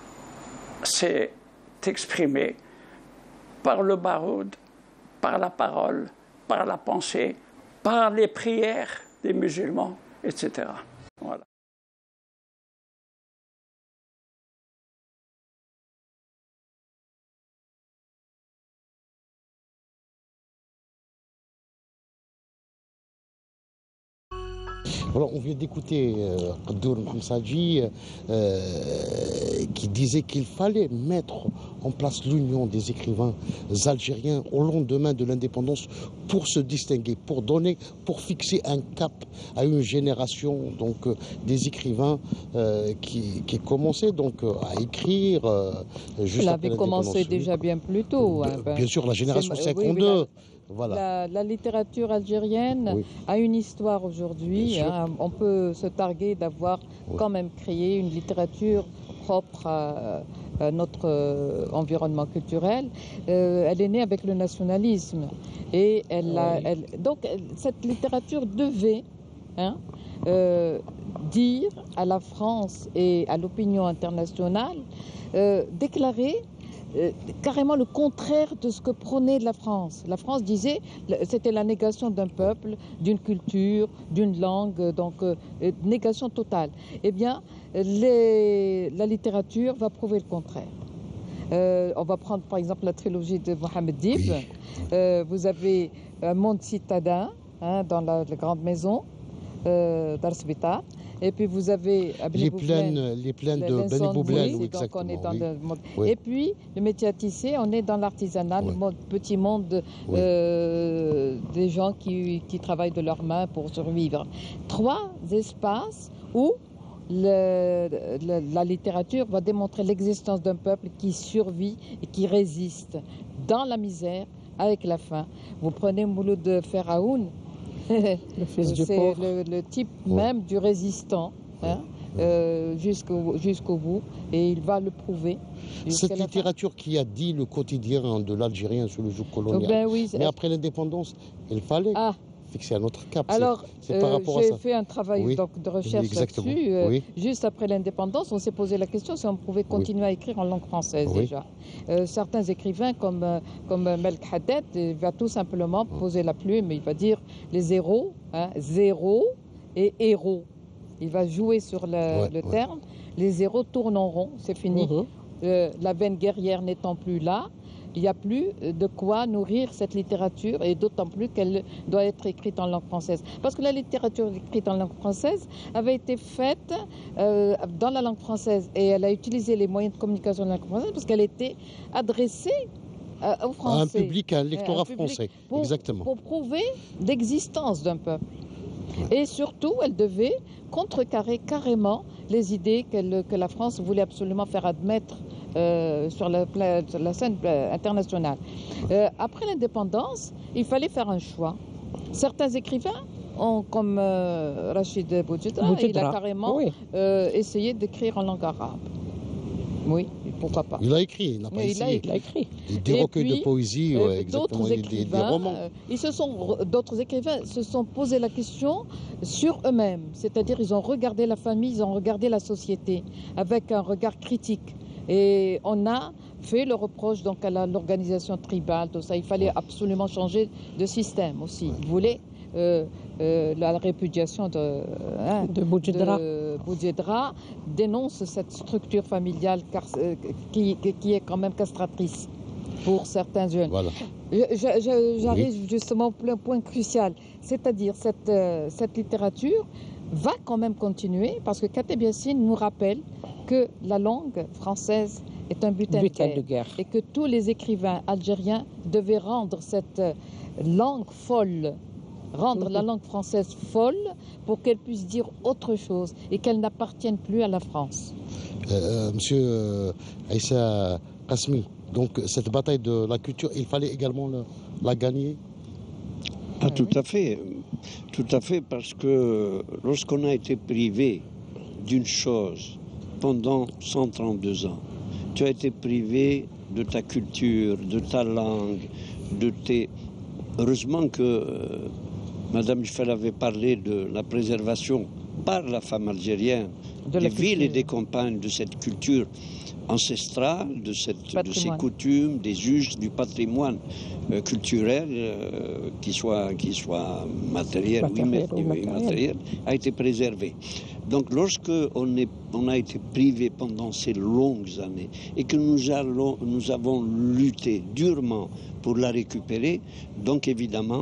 s'est exprimé par le baroud, par la parole, par la pensée, par les prières des musulmans, et cetera. Voilà. Alors, on vient d'écouter euh, Qadour Mohamed Sadji euh, qui disait qu'il fallait mettre en place l'union des écrivains algériens au lendemain de l'indépendance pour se distinguer, pour donner, pour fixer un cap à une génération donc euh, des écrivains euh, qui, qui commençaient donc à écrire. Euh, juste Elle avait commencé déjà bien plus tôt. Hein, bien sûr, la génération cinquante-deux. Oui, Voilà. La, la littérature algérienne Oui. a une histoire aujourd'hui. Bien sûr. Hein. On peut se targuer d'avoir Oui. quand même créé une littérature propre à, à notre euh, environnement culturel. Euh, elle est née avec le nationalisme. Et elle a, Oui. elle- donc, elle- cette littérature devait hein, euh, dire à la France et à l'opinion internationale, euh, déclarer euh, carrément le contraire de ce que prônait la France. La France disait, le- c'était la négation d'un peuple, d'une culture, d'une langue, donc euh, euh, négation totale. Eh bien, les- la littérature va prouver le contraire. Euh, on va prendre par exemple la trilogie de Mohamed Dib. Oui. Euh, vous avez un monde citadin hein, dans la, la grande maison euh, d'Arsbita. Et puis vous avez Abni Les Bouflen, plaines, les plaines de l'Inson Beni Boublen, Moui, oui, donc exactement. on est dans oui. le monde. Oui. Et puis le métier à tisser, on est dans l'artisanat, Oui. le monde- petit monde Oui. euh, des gens qui, qui travaillent de leurs mains pour survivre. Trois espaces où le- le- la littérature va démontrer l'existence d'un peuple qui survit et qui résiste dans la misère, avec la faim. Vous prenez Mouloud de Pharaoun, Le fils du c'est pauvre. le, le type Oui. même du résistant hein, euh, jusqu'au jusqu'au bout, et il va le prouver. jusqu'à Cette la fin. littérature qui a dit le quotidien de l'Algérien sous le joug Oh, colonial. ben oui, Mais après l'indépendance, il fallait ah, fixer un autre cap. C'est- alors, c'est par euh, rapport à j'ai ça. fait un travail Oui. donc, de recherche Exactement. là-dessus. euh, Oui. Juste après l'indépendance, on s'est posé la question si on pouvait continuer à écrire en langue française Oui. déjà. Euh, certains écrivains comme, euh, comme euh, Melk Haddad euh, va tout simplement poser la plume, il va dire les zéros, hein, zéro et héros. Il va jouer sur le, Ouais, le ouais. terme. Les zéros tournent en rond, c'est fini. Mhm. Euh, la veine guerrière n'étant plus là, il n'y a plus de quoi nourrir cette littérature, et d'autant plus qu'elle doit être écrite en langue française. Parce que la littérature écrite en langue française avait été faite euh, dans la langue française, et elle a utilisé les moyens de communication de la langue française parce qu'elle était adressée euh, aux À Français. un public, à un lectorat un public français. pour- Exactement. Pour prouver l'existence d'un peuple. Et surtout, elle devait contrecarrer carrément les idées qu'elle- que la France voulait absolument faire admettre euh, sur, la, pla- sur la scène euh, internationale. Euh, après l'indépendance, il fallait faire un choix. Certains écrivains, ont, comme euh, Rachid Boudjedra, il a Boudjedra, carrément oui. euh, essayé d'écrire en langue arabe. Oui, pourquoi pas. Il a écrit, il n'a pas Mais il a essayé. Il a écrit. Des Et recueils puis, de poésie, euh, ouais, exactement, d'autres des, des- des écrivains, romans. euh, ils se sont, d'autres écrivains se sont posé la question sur eux-mêmes, c'est-à-dire ils ont regardé la famille, ils ont regardé la société avec un regard critique. Et on a fait le reproche donc à la- l'organisation tribale, tout ça. Il fallait absolument changer de système aussi. Ils voulaient euh, euh, la répudiation de, hein, De Boudjedra. de Boudjedra dénonce cette structure familiale car, euh, qui, qui est quand même castratrice pour certains jeunes. Voilà. Je- je- je- J'arrive justement au point- point crucial, c'est-à-dire cette, euh, cette littérature va quand même continuer parce que Kateb Yassine nous rappelle que la langue française est un butin, Butin de de guerre guerre. et que tous les écrivains algériens devaient rendre cette euh, langue folle, rendre la langue française folle pour qu'elle puisse dire autre chose et qu'elle n'appartienne plus à la France. Euh, monsieur euh, Aïssa Kasmi, donc cette bataille de la culture, il fallait également le- la gagner. Ah, tout à fait. Tout à fait, parce que lorsqu'on a été privé d'une chose pendant cent trente-deux ans, tu as été privé de ta culture, de ta langue, de tes... Heureusement que euh, Madame Eiffel avait parlé de la préservation par la femme algérienne De la des villes et culture. des campagnes, de cette culture ancestrale, de, cette, de ces Patrimoine. coutumes, des us, du patrimoine euh, culturel, euh, qui soit, qui soit matériel, ou Matériel imma- ou matériel. immatériel, a été préservé. Donc lorsque on, est, on a été privé pendant ces longues années et que nous, allons, nous avons lutté durement pour la récupérer, donc évidemment,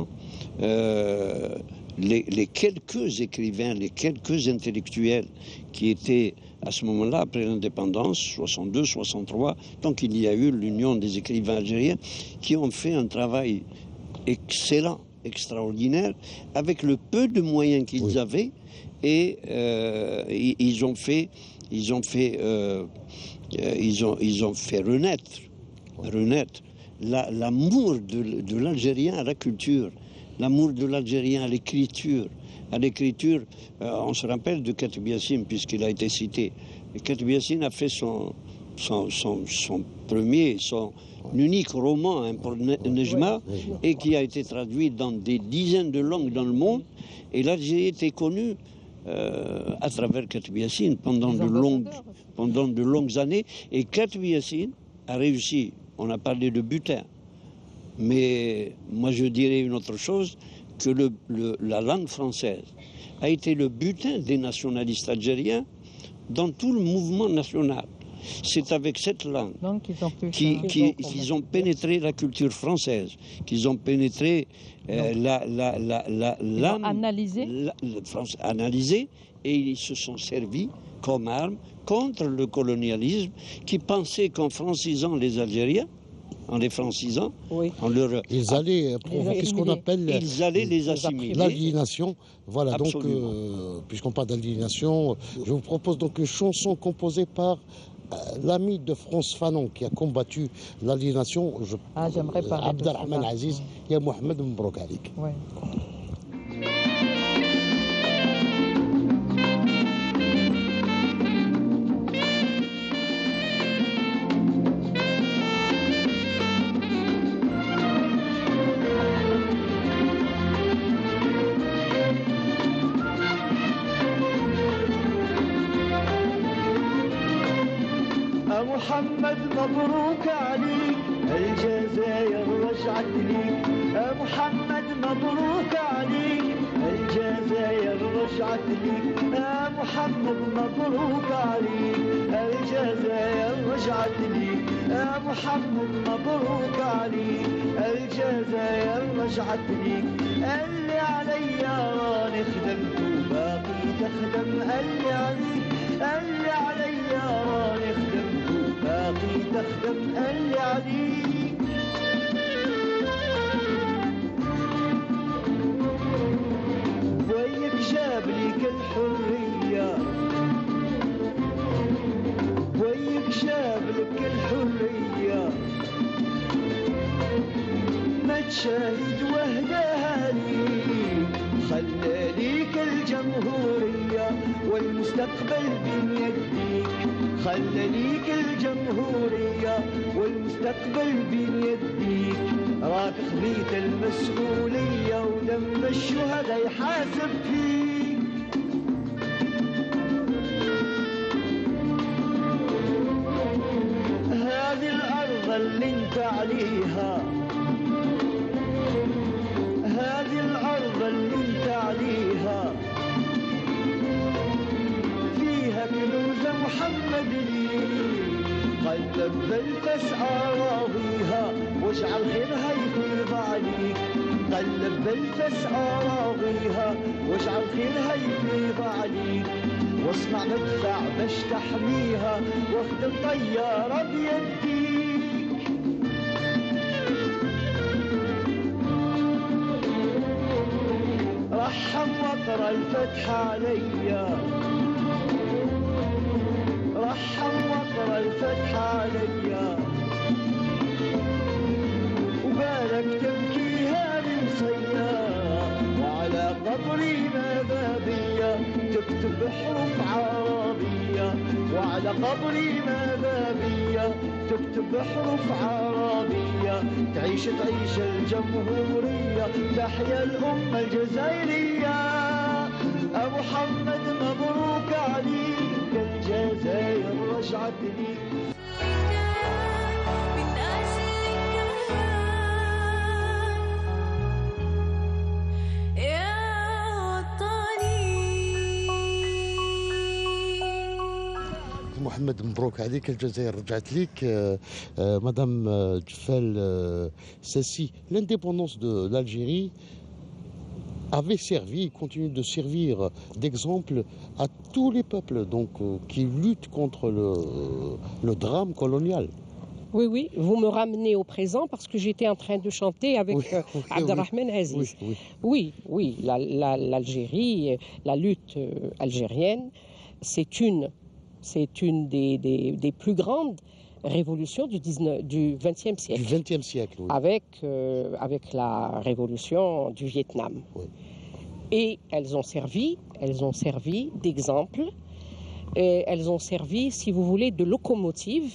euh, les, les quelques écrivains, les quelques intellectuels qui étaient à ce moment-là, après l'indépendance, soixante-deux, soixante-trois, donc il y a eu l'Union des écrivains algériens qui ont fait un travail excellent, extraordinaire, avec le peu de moyens qu'ils Oui. avaient, et euh, ils, ils ont fait, ils ont fait, euh, euh, ils ont, ils ont fait renaître, renaître l'amour la, de, de l'Algérien à la culture, l'amour de l'Algérien à l'écriture. À l'écriture, euh, on se rappelle de Katib Yassine, puisqu'il a été cité. Katib Yassine a fait son, son, son, son premier, son unique roman hein, pour Nejma, et qui a été traduit dans des dizaines de langues dans le monde. Et l'Algérie était connue euh, à travers Katib Yassine pendant de, longues, pendant de longues années. Et Katib Yassine a réussi, on a parlé de butin, mais moi je dirais une autre chose, que le, le, la langue française a été le butin des nationalistes algériens dans tout le mouvement national. C'est avec cette langue qu'ils qui, qui ont pénétré la culture française, qu'ils ont pénétré euh, la, la, la, la, l'âme, analysé. La, la, analysé, et ils se sont servis comme arme contre le colonialisme qui pensait qu'en francisant les Algériens, en les francisant, oui. en leur... ils allaient provoquer ce qu'on appelle ils allaient les assimiler. L'aliénation. Voilà, Absolument. donc, euh, puisqu'on parle d'aliénation, je vous propose donc une chanson composée par euh, l'ami de France Fanon qui a combattu l'aliénation. Je... Ah, j'aimerais parler Abd al-Rahman Aziz, il y a Mohamed Mbrouk Alik. Ouais. محمد مبروك عليك الجزائر رجعت ليك يا محمد مبروك عليك الجزائر رجعت ليك يا محمد مبروك عليك الجزائر رجعت ليك يا محمد مبروك عليك الجزائر رجعت ليك اللي عليا راني خدمت وباقي تخدم اللي عليك اللي عليا راني خدمت باقي تخدم اللي عليك ويك جاب ليك الحرية ويك جاب لك الحرية ما تشاهد وهداها ليك خلى ليك الجمهورية والمستقبل بين يديك خلى ليك الجمهورية والمستقبل بين يديك راك خذيت المسؤولية ولما الشهداء يحاسب فيك هذه الأرض اللي انت عليها هذه الأرض اللي انت عليها فيها كنوز محمد لي قلب بالفس أراضيها واجعل خيرها يفيض عليك قلب بالفس أراضيها واجعل خيرها يفيض عليك واصنع مدفع باش تحميها واخدم طيارة بيديك رحم وقرا الفتح عليا رحم وقرا الفتح عليا وبارك تبكيها لمصيا وعلى قبري ماذا بيا تكتب حروف عربية وعلى قبري ماذا بيا تكتب حروف عربية تعيش تعيش الجمهورية تحيا الأمة الجزائرية أبو محمد مبروك عليك الجزائر رجعت ليك محمد مبروك عليك الجزائر رجعت ليك. euh, euh, Madame euh, Djfel euh, Sassi, l'indépendance de l'Algérie avait servi, continue de servir d'exemple à tous les peuples donc, euh, qui luttent contre le, le drame colonial. Oui, oui, vous me ramenez au présent parce que j'étais en train de chanter avec oui, euh, oui, Abd al-Rahman Aziz. Oui, oui, oui, oui la, la, l'Algérie, la lutte euh, algérienne, c'est une, c'est une des, des, des plus grandes révolution du, dix-neuvième, du vingtième siècle. Du vingtième siècle, oui. Avec, euh, avec la révolution du Vietnam. Oui. Et elles ont servi, elles ont servi d'exemple, et elles ont servi, si vous voulez, de locomotive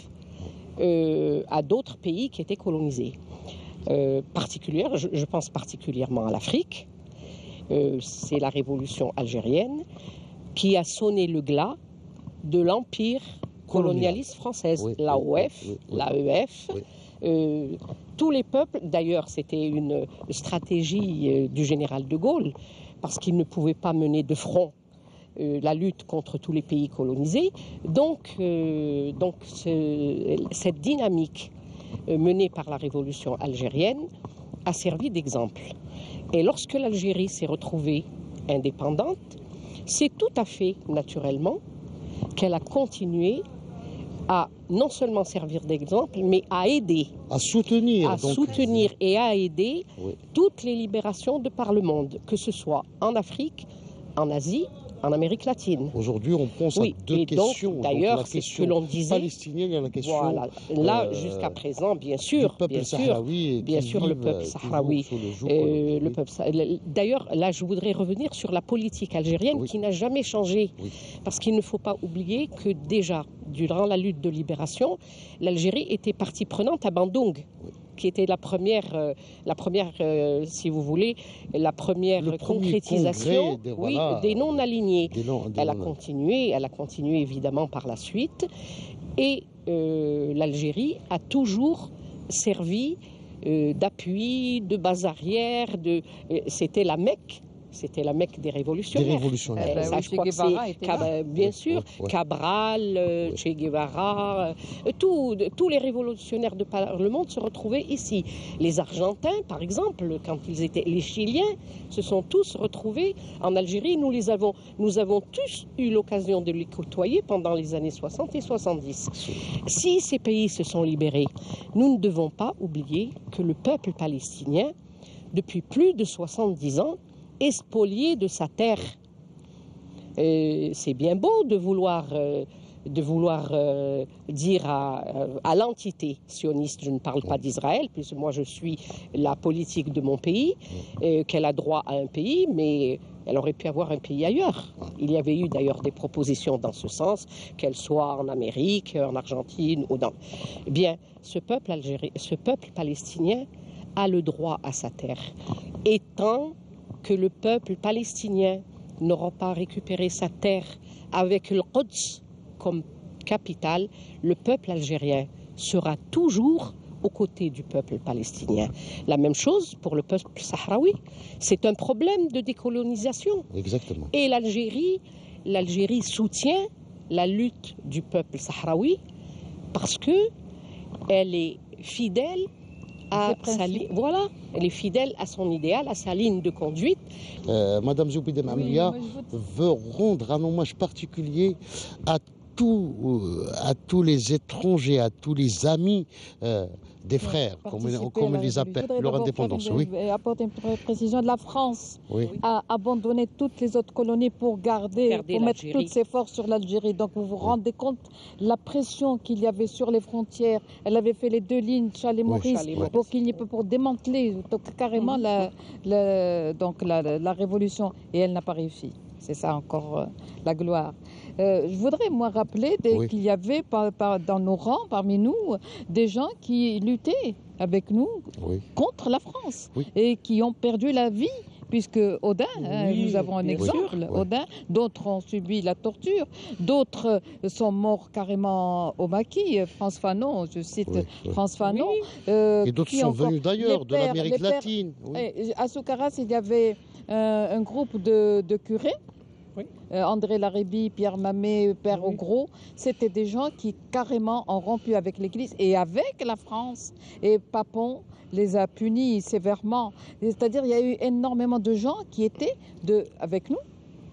euh, à d'autres pays qui étaient colonisés. Euh, particulière, je, je pense particulièrement à l'Afrique. Euh, c'est la révolution algérienne qui a sonné le glas de l'empire colonialiste français, oui, l'A O F, oui, oui, l'A E F. oui. Euh, tous les peuples, d'ailleurs, c'était une stratégie euh, du général de Gaulle, parce qu'il ne pouvait pas mener de front euh, la lutte contre tous les pays colonisés. Donc, euh, donc ce, cette dynamique euh, menée par la révolution algérienne a servi d'exemple. Et lorsque l'Algérie s'est retrouvée indépendante, c'est tout à fait naturellement qu'elle a continué à non seulement servir d'exemple, mais à aider. À soutenir. À donc, soutenir et à aider oui. toutes les libérations de par le monde, que ce soit en Afrique, en Asie, en Amérique latine. Aujourd'hui, on pense oui, à deux et questions. Donc, d'ailleurs, donc, c'est ce que l'on disait. Palestinienne et la question. Voilà. Là, euh, jusqu'à présent, bien sûr, du peuple bien sûr, sahraoui bien qui sûr, le vivent peuple sahraoui. sous le joug, euh, oui. le peuple. D'ailleurs, là, je voudrais revenir sur la politique algérienne oui. qui n'a jamais changé, oui. parce qu'il ne faut pas oublier que déjà, durant la lutte de libération, l'Algérie était partie prenante à Bandung. Oui. Qui était la première, euh, la première euh, si vous voulez, la première concrétisation des, oui, voilà, des non-alignés. Des non, des elle non, a continué, elle a continué évidemment par la suite. Et euh, l'Algérie a toujours servi euh, d'appui, de base arrière. De, euh, c'était la Mecque. C'était la Mecque des révolutionnaires. Des révolutionnaires. Euh, ben ça, oui, je crois que c'est Cab- bien oui, sûr, oui, oui. Cabral, euh, oui. Che Guevara, euh, tout, tous les révolutionnaires de par le monde se retrouvaient ici. Les Argentins, par exemple, quand ils étaient, les Chiliens, se sont tous retrouvés en Algérie. Nous les avons, nous avons tous eu l'occasion de les côtoyer pendant les années soixante et soixante-dix. Si ces pays se sont libérés, nous ne devons pas oublier que le peuple palestinien, depuis plus de soixante-dix ans, est spolié de sa terre. Euh, c'est bien beau de vouloir, euh, de vouloir euh, dire à, à l'entité sioniste, je ne parle pas d'Israël, puisque moi je suis la politique de mon pays, euh, qu'elle a droit à un pays, mais elle aurait pu avoir un pays ailleurs. Il y avait eu d'ailleurs des propositions dans ce sens, qu'elle soit en Amérique, en Argentine ou dans... Eh bien, ce peuple algérien, ce peuple palestinien a le droit à sa terre. Et tant que le peuple palestinien n'aura pas récupéré sa terre avec le Quds comme capitale, le peuple algérien sera toujours aux côtés du peuple palestinien. La même chose pour le peuple sahraoui. C'est un problème de décolonisation. Exactement. Et l'Algérie, l'Algérie soutient la lutte du peuple sahraoui parce que elle est fidèle à sa li- voilà, elle est fidèle à son idéal, à sa ligne de conduite. Euh, Madame Zoubida Mamlia oui, veut rendre un hommage particulier à, tout, euh, à tous les étrangers, à tous les amis euh, des frères, comme, comme on les appelle, leur indépendance. Une, oui. apporter une précision de la France oui. a abandonné toutes les autres colonies pour garder, garder pour mettre toutes ses forces sur l'Algérie. Donc vous vous rendez oui. compte la pression qu'il y avait sur les frontières. Elle avait fait les deux lignes, Charles-et-Maurice, oui. pour qu'il n'y ait pas pour démanteler donc, carrément mmh. la, la, donc, la, la révolution. Et elle n'a pas réussi. C'est ça encore euh, la gloire. Euh, je voudrais, moi, rappeler des, oui. qu'il y avait par, par, dans nos rangs, parmi nous, des gens qui luttaient avec nous oui. contre la France oui. et qui ont perdu la vie. Puisque Odin, oui, hein, nous avons un exemple, sûr. Odin, d'autres ont subi la torture, d'autres sont morts carrément au maquis. France Fanon, je cite oui, oui. France Fanon. Oui. Euh, et d'autres sont encore, venus d'ailleurs, de l'Amérique latine. Oui. À Soukaras, il y avait euh, un groupe de, de curés. Oui. Euh, André Larébie, Pierre Mamet, Père oui. Augros, c'était des gens qui carrément ont rompu avec l'Église et avec la France. Et Papon les a punis sévèrement. C'est-à-dire il y a eu énormément de gens qui étaient de, avec nous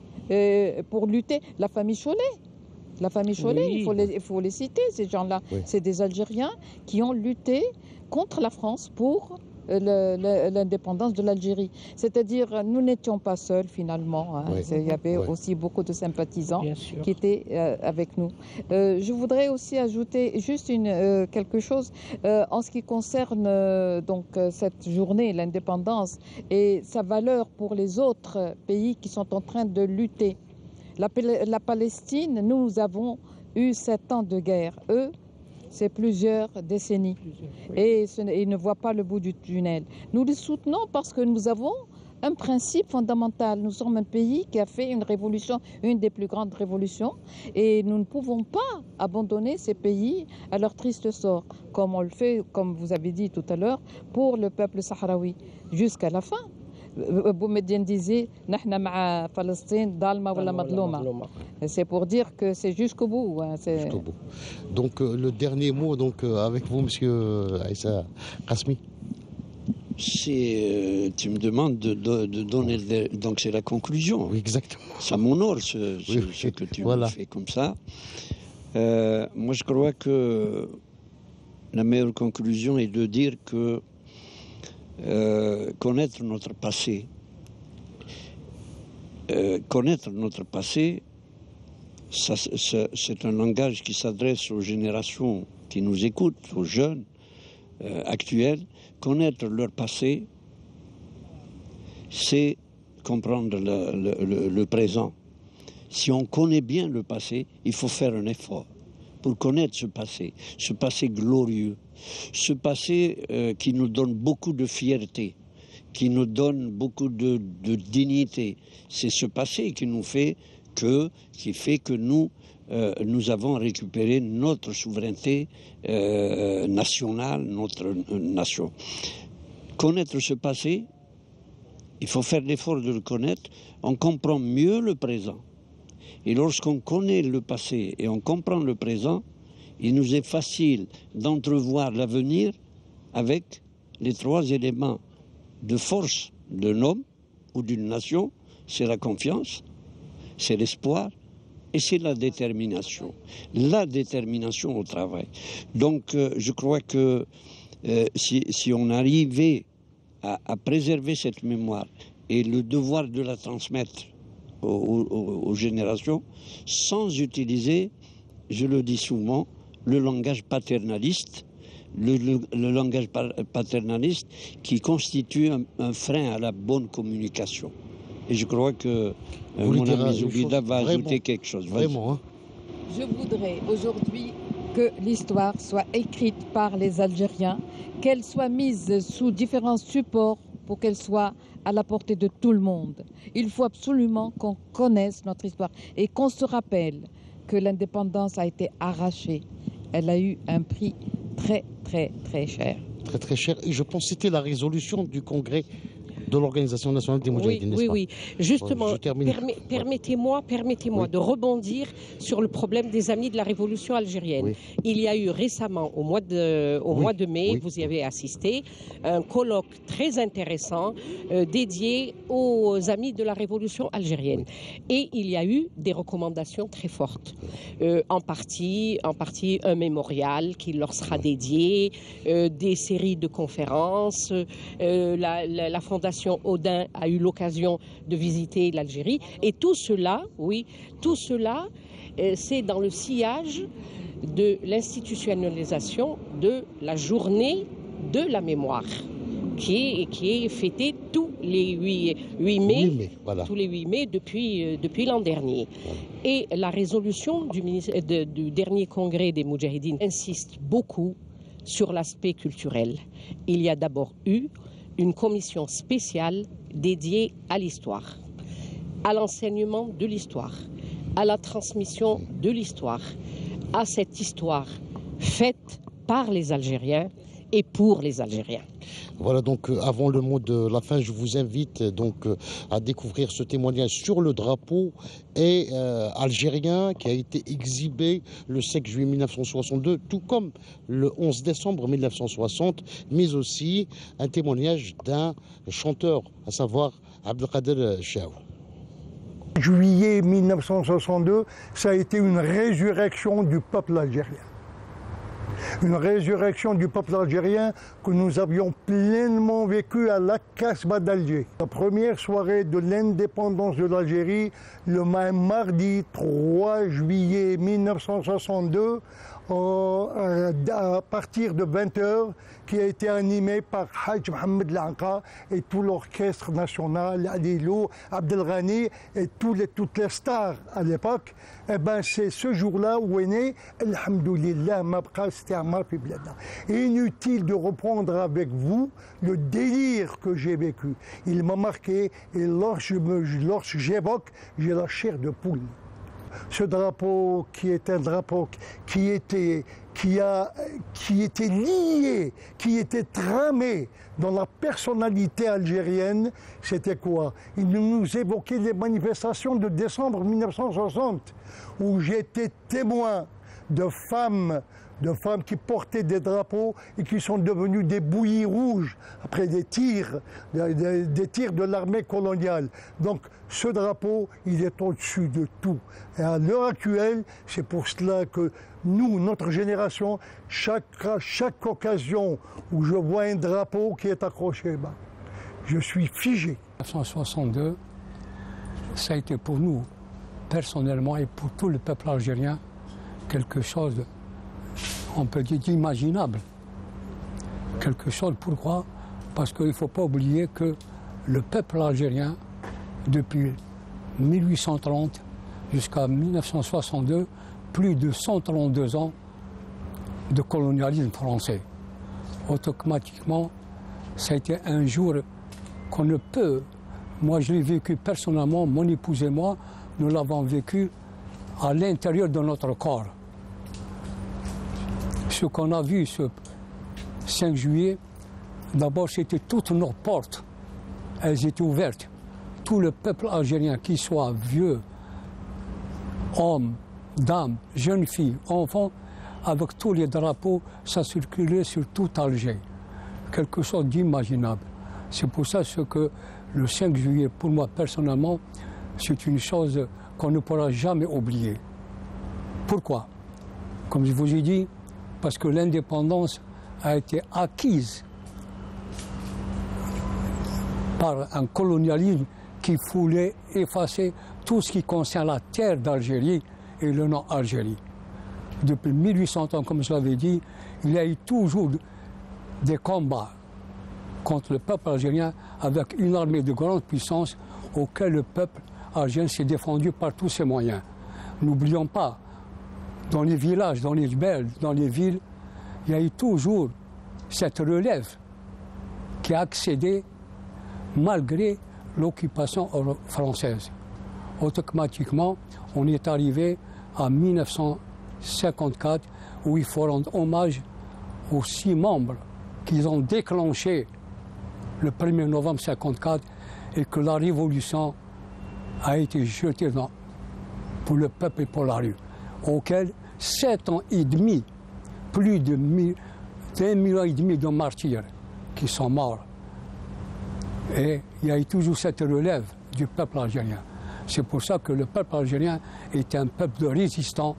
euh, pour lutter. La famille Cholet. La famille Cholet, oui. il, faut les, il faut les citer, ces gens-là. Oui. C'est des Algériens qui ont lutté contre la France pour l'indépendance de l'Algérie. C'est-à-dire, nous n'étions pas seuls finalement. Hein. Oui. Il y avait oui. aussi beaucoup de sympathisants qui étaient euh, avec nous. Euh, je voudrais aussi ajouter juste une, euh, quelque chose euh, en ce qui concerne euh, donc, euh, cette journée, l'indépendance, et sa valeur pour les autres pays qui sont en train de lutter. La, la Palestine, nous avons eu sept ans de guerre. Eux, c'est plusieurs décennies. Plusieurs, oui. Et ce, ils ne voient pas le bout du tunnel. Nous les soutenons parce que nous avons un principe fondamental. Nous sommes un pays qui a fait une révolution, une des plus grandes révolutions, et nous ne pouvons pas abandonner ces pays à leur triste sort, comme on le fait, comme vous avez dit tout à l'heure, pour le peuple sahraoui, jusqu'à la fin. Boumediene disait c'est pour dire que c'est jusqu'au bout. Hein, jusqu'au bout. Donc euh, le dernier mot donc, euh, avec vous, monsieur Aïssa Qasmi. Euh, tu me demandes de, de, de donner le, donc c'est la conclusion. Oui, exactement. Ça m'honore ce, ce, oui, ce que tu voilà. me fais comme ça. Euh, moi je crois que la meilleure conclusion est de dire que Euh, connaître notre passé. Euh, connaître notre passé, ça, ça, c'est un langage qui s'adresse aux générations qui nous écoutent, aux jeunes euh, actuels. Connaître leur passé, c'est comprendre le, le, le, le présent. Si on connaît bien le passé, il faut faire un effort pour connaître ce passé, ce passé glorieux. Ce passé euh, qui nous donne beaucoup de fierté, qui nous donne beaucoup de, de dignité. C'est ce passé qui nous fait que, qui fait que nous, euh, nous avons récupéré notre souveraineté euh, nationale, notre euh, nation. Connaître ce passé, il faut faire l'effort de le connaître. On comprend mieux le présent. Et lorsqu'on connaît le passé et on comprend le présent, il nous est facile d'entrevoir l'avenir avec les trois éléments de force d'un homme ou d'une nation. C'est la confiance, c'est l'espoir et c'est la détermination. La détermination au travail. Donc euh, je crois que euh, si, si on arrivait à, à préserver cette mémoire et le devoir de la transmettre aux, aux, aux générations, sans utiliser, je le dis souvent, le langage paternaliste, le, le, le langage paternaliste qui constitue un, un frein à la bonne communication. Et je crois que euh, mon ami Zoubida va vraiment, ajouter quelque chose. Vraiment, hein. Je voudrais aujourd'hui que l'histoire soit écrite par les Algériens, qu'elle soit mise sous différents supports pour qu'elle soit à la portée de tout le monde. Il faut absolument qu'on connaisse notre histoire et qu'on se rappelle que l'indépendance a été arrachée. Elle a eu un prix très, très, très cher. Très, très cher. Et je pense que c'était la résolution du Congrès de l'Organisation nationale des Moudjahidines, oui, n'est-ce oui, pas? oui. Justement, permet, permettez-moi permettez-moi oui. de rebondir sur le problème des Amis de la Révolution algérienne. Oui. Il y a eu récemment, au mois de, au oui. mois de mai, oui. vous y avez assisté, un colloque très intéressant euh, dédié aux Amis de la Révolution algérienne. Oui. Et il y a eu des recommandations très fortes. Euh, en, partie, en partie, un mémorial qui leur sera oui. dédié, euh, des séries de conférences, euh, la, la, la Fondation Odin a eu l'occasion de visiter l'Algérie. Et tout cela, oui, tout cela, euh, c'est dans le sillage de l'institutionnalisation de la journée de la mémoire, qui est, qui est fêtée tous les huit mai, voilà. tous les huit mai depuis, euh, depuis l'an dernier. Voilà. Et la résolution du, de, du dernier congrès des Moudjahidines insiste beaucoup sur l'aspect culturel. Il y a d'abord eu une commission spéciale dédiée à l'histoire, à l'enseignement de l'histoire, à la transmission de l'histoire, à cette histoire faite par les Algériens et pour les Algériens. Voilà, donc euh, avant le mot de la fin, je vous invite donc euh, à découvrir ce témoignage sur le drapeau et, euh, algérien qui a été exhibé le cinq juillet mille neuf cent soixante-deux, tout comme le onze décembre mille neuf cent soixante, mais aussi un témoignage d'un chanteur, à savoir Abdelkader Chaou. Juillet mille neuf cent soixante-deux, ça a été une résurrection du peuple algérien. Une résurrection du peuple algérien que nous avions pleinement vécu à la Casbah d'Alger. La première soirée de l'indépendance de l'Algérie, le mardi trois juillet mille neuf cent soixante-deux, à partir de vingt heures, qui a été animé par Haj Mohamed Lanqa et tout l'orchestre national, Adilo, Abdelghani et tous les, toutes les stars à l'époque. Eh ben, c'est ce jour-là où est né Alhamdoulilah Mabqa Isti'mar fi Bladna. Inutile de reprendre avec vous le délire que j'ai vécu. Il m'a marqué et lorsque j'évoque, j'ai la chair de poule. Ce drapeau qui est un drapeau qui était, qui, a, qui était lié, qui était tramé dans la personnalité algérienne, c'était quoi? Il nous évoquait les manifestations de décembre mille neuf cent soixante, où j'étais témoin de femmes, de femmes qui portaient des drapeaux et qui sont devenues des bouillies rouges après des tirs, des, des tirs de l'armée coloniale. Donc ce drapeau, il est au-dessus de tout. Et à l'heure actuelle, c'est pour cela que nous, notre génération, chaque, chaque occasion où je vois un drapeau qui est accroché, ben, je suis figé. mille neuf cent soixante-deux, ça a été pour nous, personnellement, et pour tout le peuple algérien, quelque chose de, on peut dire, d'imaginable. Quelque chose, pourquoi? Parce qu'il ne faut pas oublier que le peuple algérien, depuis mille huit cent trente jusqu'à mille neuf cent soixante-deux, plus de cent trente-deux ans de colonialisme français. Automatiquement, ça a été un jour qu'on ne peut, moi je l'ai vécu personnellement, mon épouse et moi, nous l'avons vécu à l'intérieur de notre corps. Ce qu'on a vu ce cinq juillet, d'abord c'était toutes nos portes, elles étaient ouvertes. Tout le peuple algérien, qu'il soit vieux, hommes, dames, jeunes filles, enfants, avec tous les drapeaux, ça circulait sur tout Alger. Quelque chose d'imaginable. C'est pour ça que le cinq juillet, pour moi personnellement, c'est une chose qu'on ne pourra jamais oublier. Pourquoi? Comme je vous ai dit, parce que l'indépendance a été acquise par un colonialisme qui voulait effacer tout ce qui concerne la terre d'Algérie et le nom Algérie. Depuis mille huit cents ans, comme je l'avais dit, il y a eu toujours des combats contre le peuple algérien avec une armée de grande puissance auquel le peuple algérien s'est défendu par tous ses moyens. N'oublions pas, dans les villages, dans les belles, dans les villes, il y a eu toujours cette relève qui a accédé malgré l'occupation française. Automatiquement, on est arrivé à mille neuf cent cinquante-quatre où il faut rendre hommage aux six membres qui ont déclenché le premier novembre mille neuf cent cinquante-quatre et que la révolution a été jetée dans, pour le peuple et pour la rue, auquel sept ans et demi, plus de mille, d'un million et demi de martyrs qui sont morts. Et il y a eu toujours cette relève du peuple algérien. C'est pour ça que le peuple algérien est un peuple de résistants,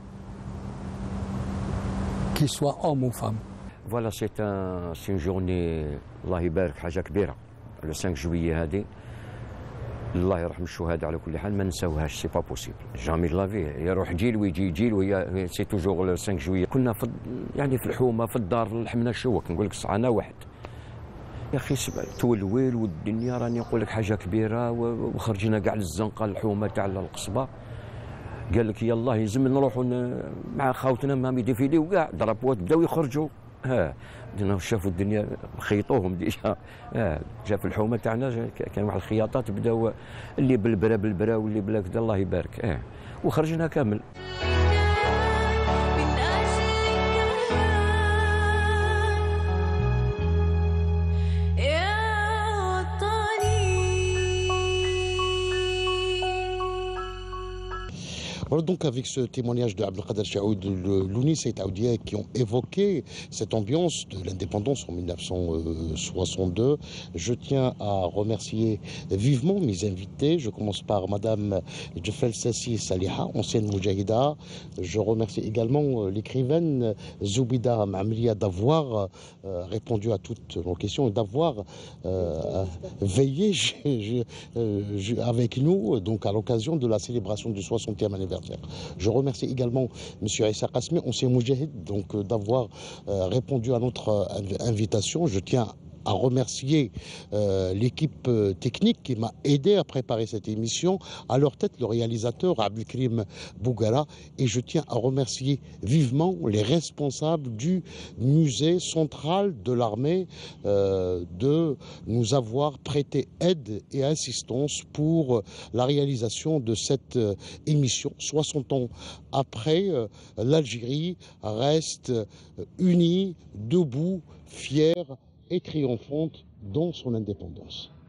qu'il soit homme ou femme. Voilà, c'est un, une journée, Allah يبارك حاجة كبيرة. Le cinq juillet هذه الله يرحم الشهداء على كل حال ما نساوهاش، سي با بوسيبل جامي لافي، يروح جيل ويجي جيل ويا سي توجور لو cinq juillet. كنا في يعني في الحومه في الدار لحمنا الشوك، نقول لك صعنا واحد يا اخي تولويل والدنيا راني نقول لك حاجه كبيره، وخرجنا كاع للزنقه الحومه تاع القصبه، قال لك يلا يلزم نروحوا مع خاوتنا مامي ديفيلي وكاع ضربوات بداو يخرجوا، ها بدنا شافوا الدنيا خيطوهم ديجا، ها جا في الحومه تاعنا كان واحد الخياطات بداو اللي بالبرا بالبرا واللي بلا كذا الله يبارك، اه وخرجنا كامل. Voilà donc avec ce témoignage de Abdelkader Chaoud, Louni Saïd Aoudia, qui ont évoqué cette ambiance de l'indépendance en mille neuf cent soixante-deux. Je tiens à remercier vivement mes invités. Je commence par Madame Djefel Sassi Saliha, ancienne Moujahida. Je remercie également l'écrivaine Zoubida Mamlia d'avoir euh, répondu à toutes nos questions et d'avoir euh, veillé je, je, je, avec nous donc à l'occasion de la célébration du soixantième anniversaire. Je remercie également M. Issa Qasmi, ancien Moujahid, donc euh, d'avoir euh, répondu à notre euh, invitation. Je tiens à remercier euh, l'équipe euh, technique qui m'a aidé à préparer cette émission, à leur tête le réalisateur Abdelkrim Bougara, et je tiens à remercier vivement les responsables du musée central de l'armée euh, de nous avoir prêté aide et assistance pour euh, la réalisation de cette euh, émission. soixante ans après, euh, l'Algérie reste euh, unie, debout, fière et triomphante dans son indépendance.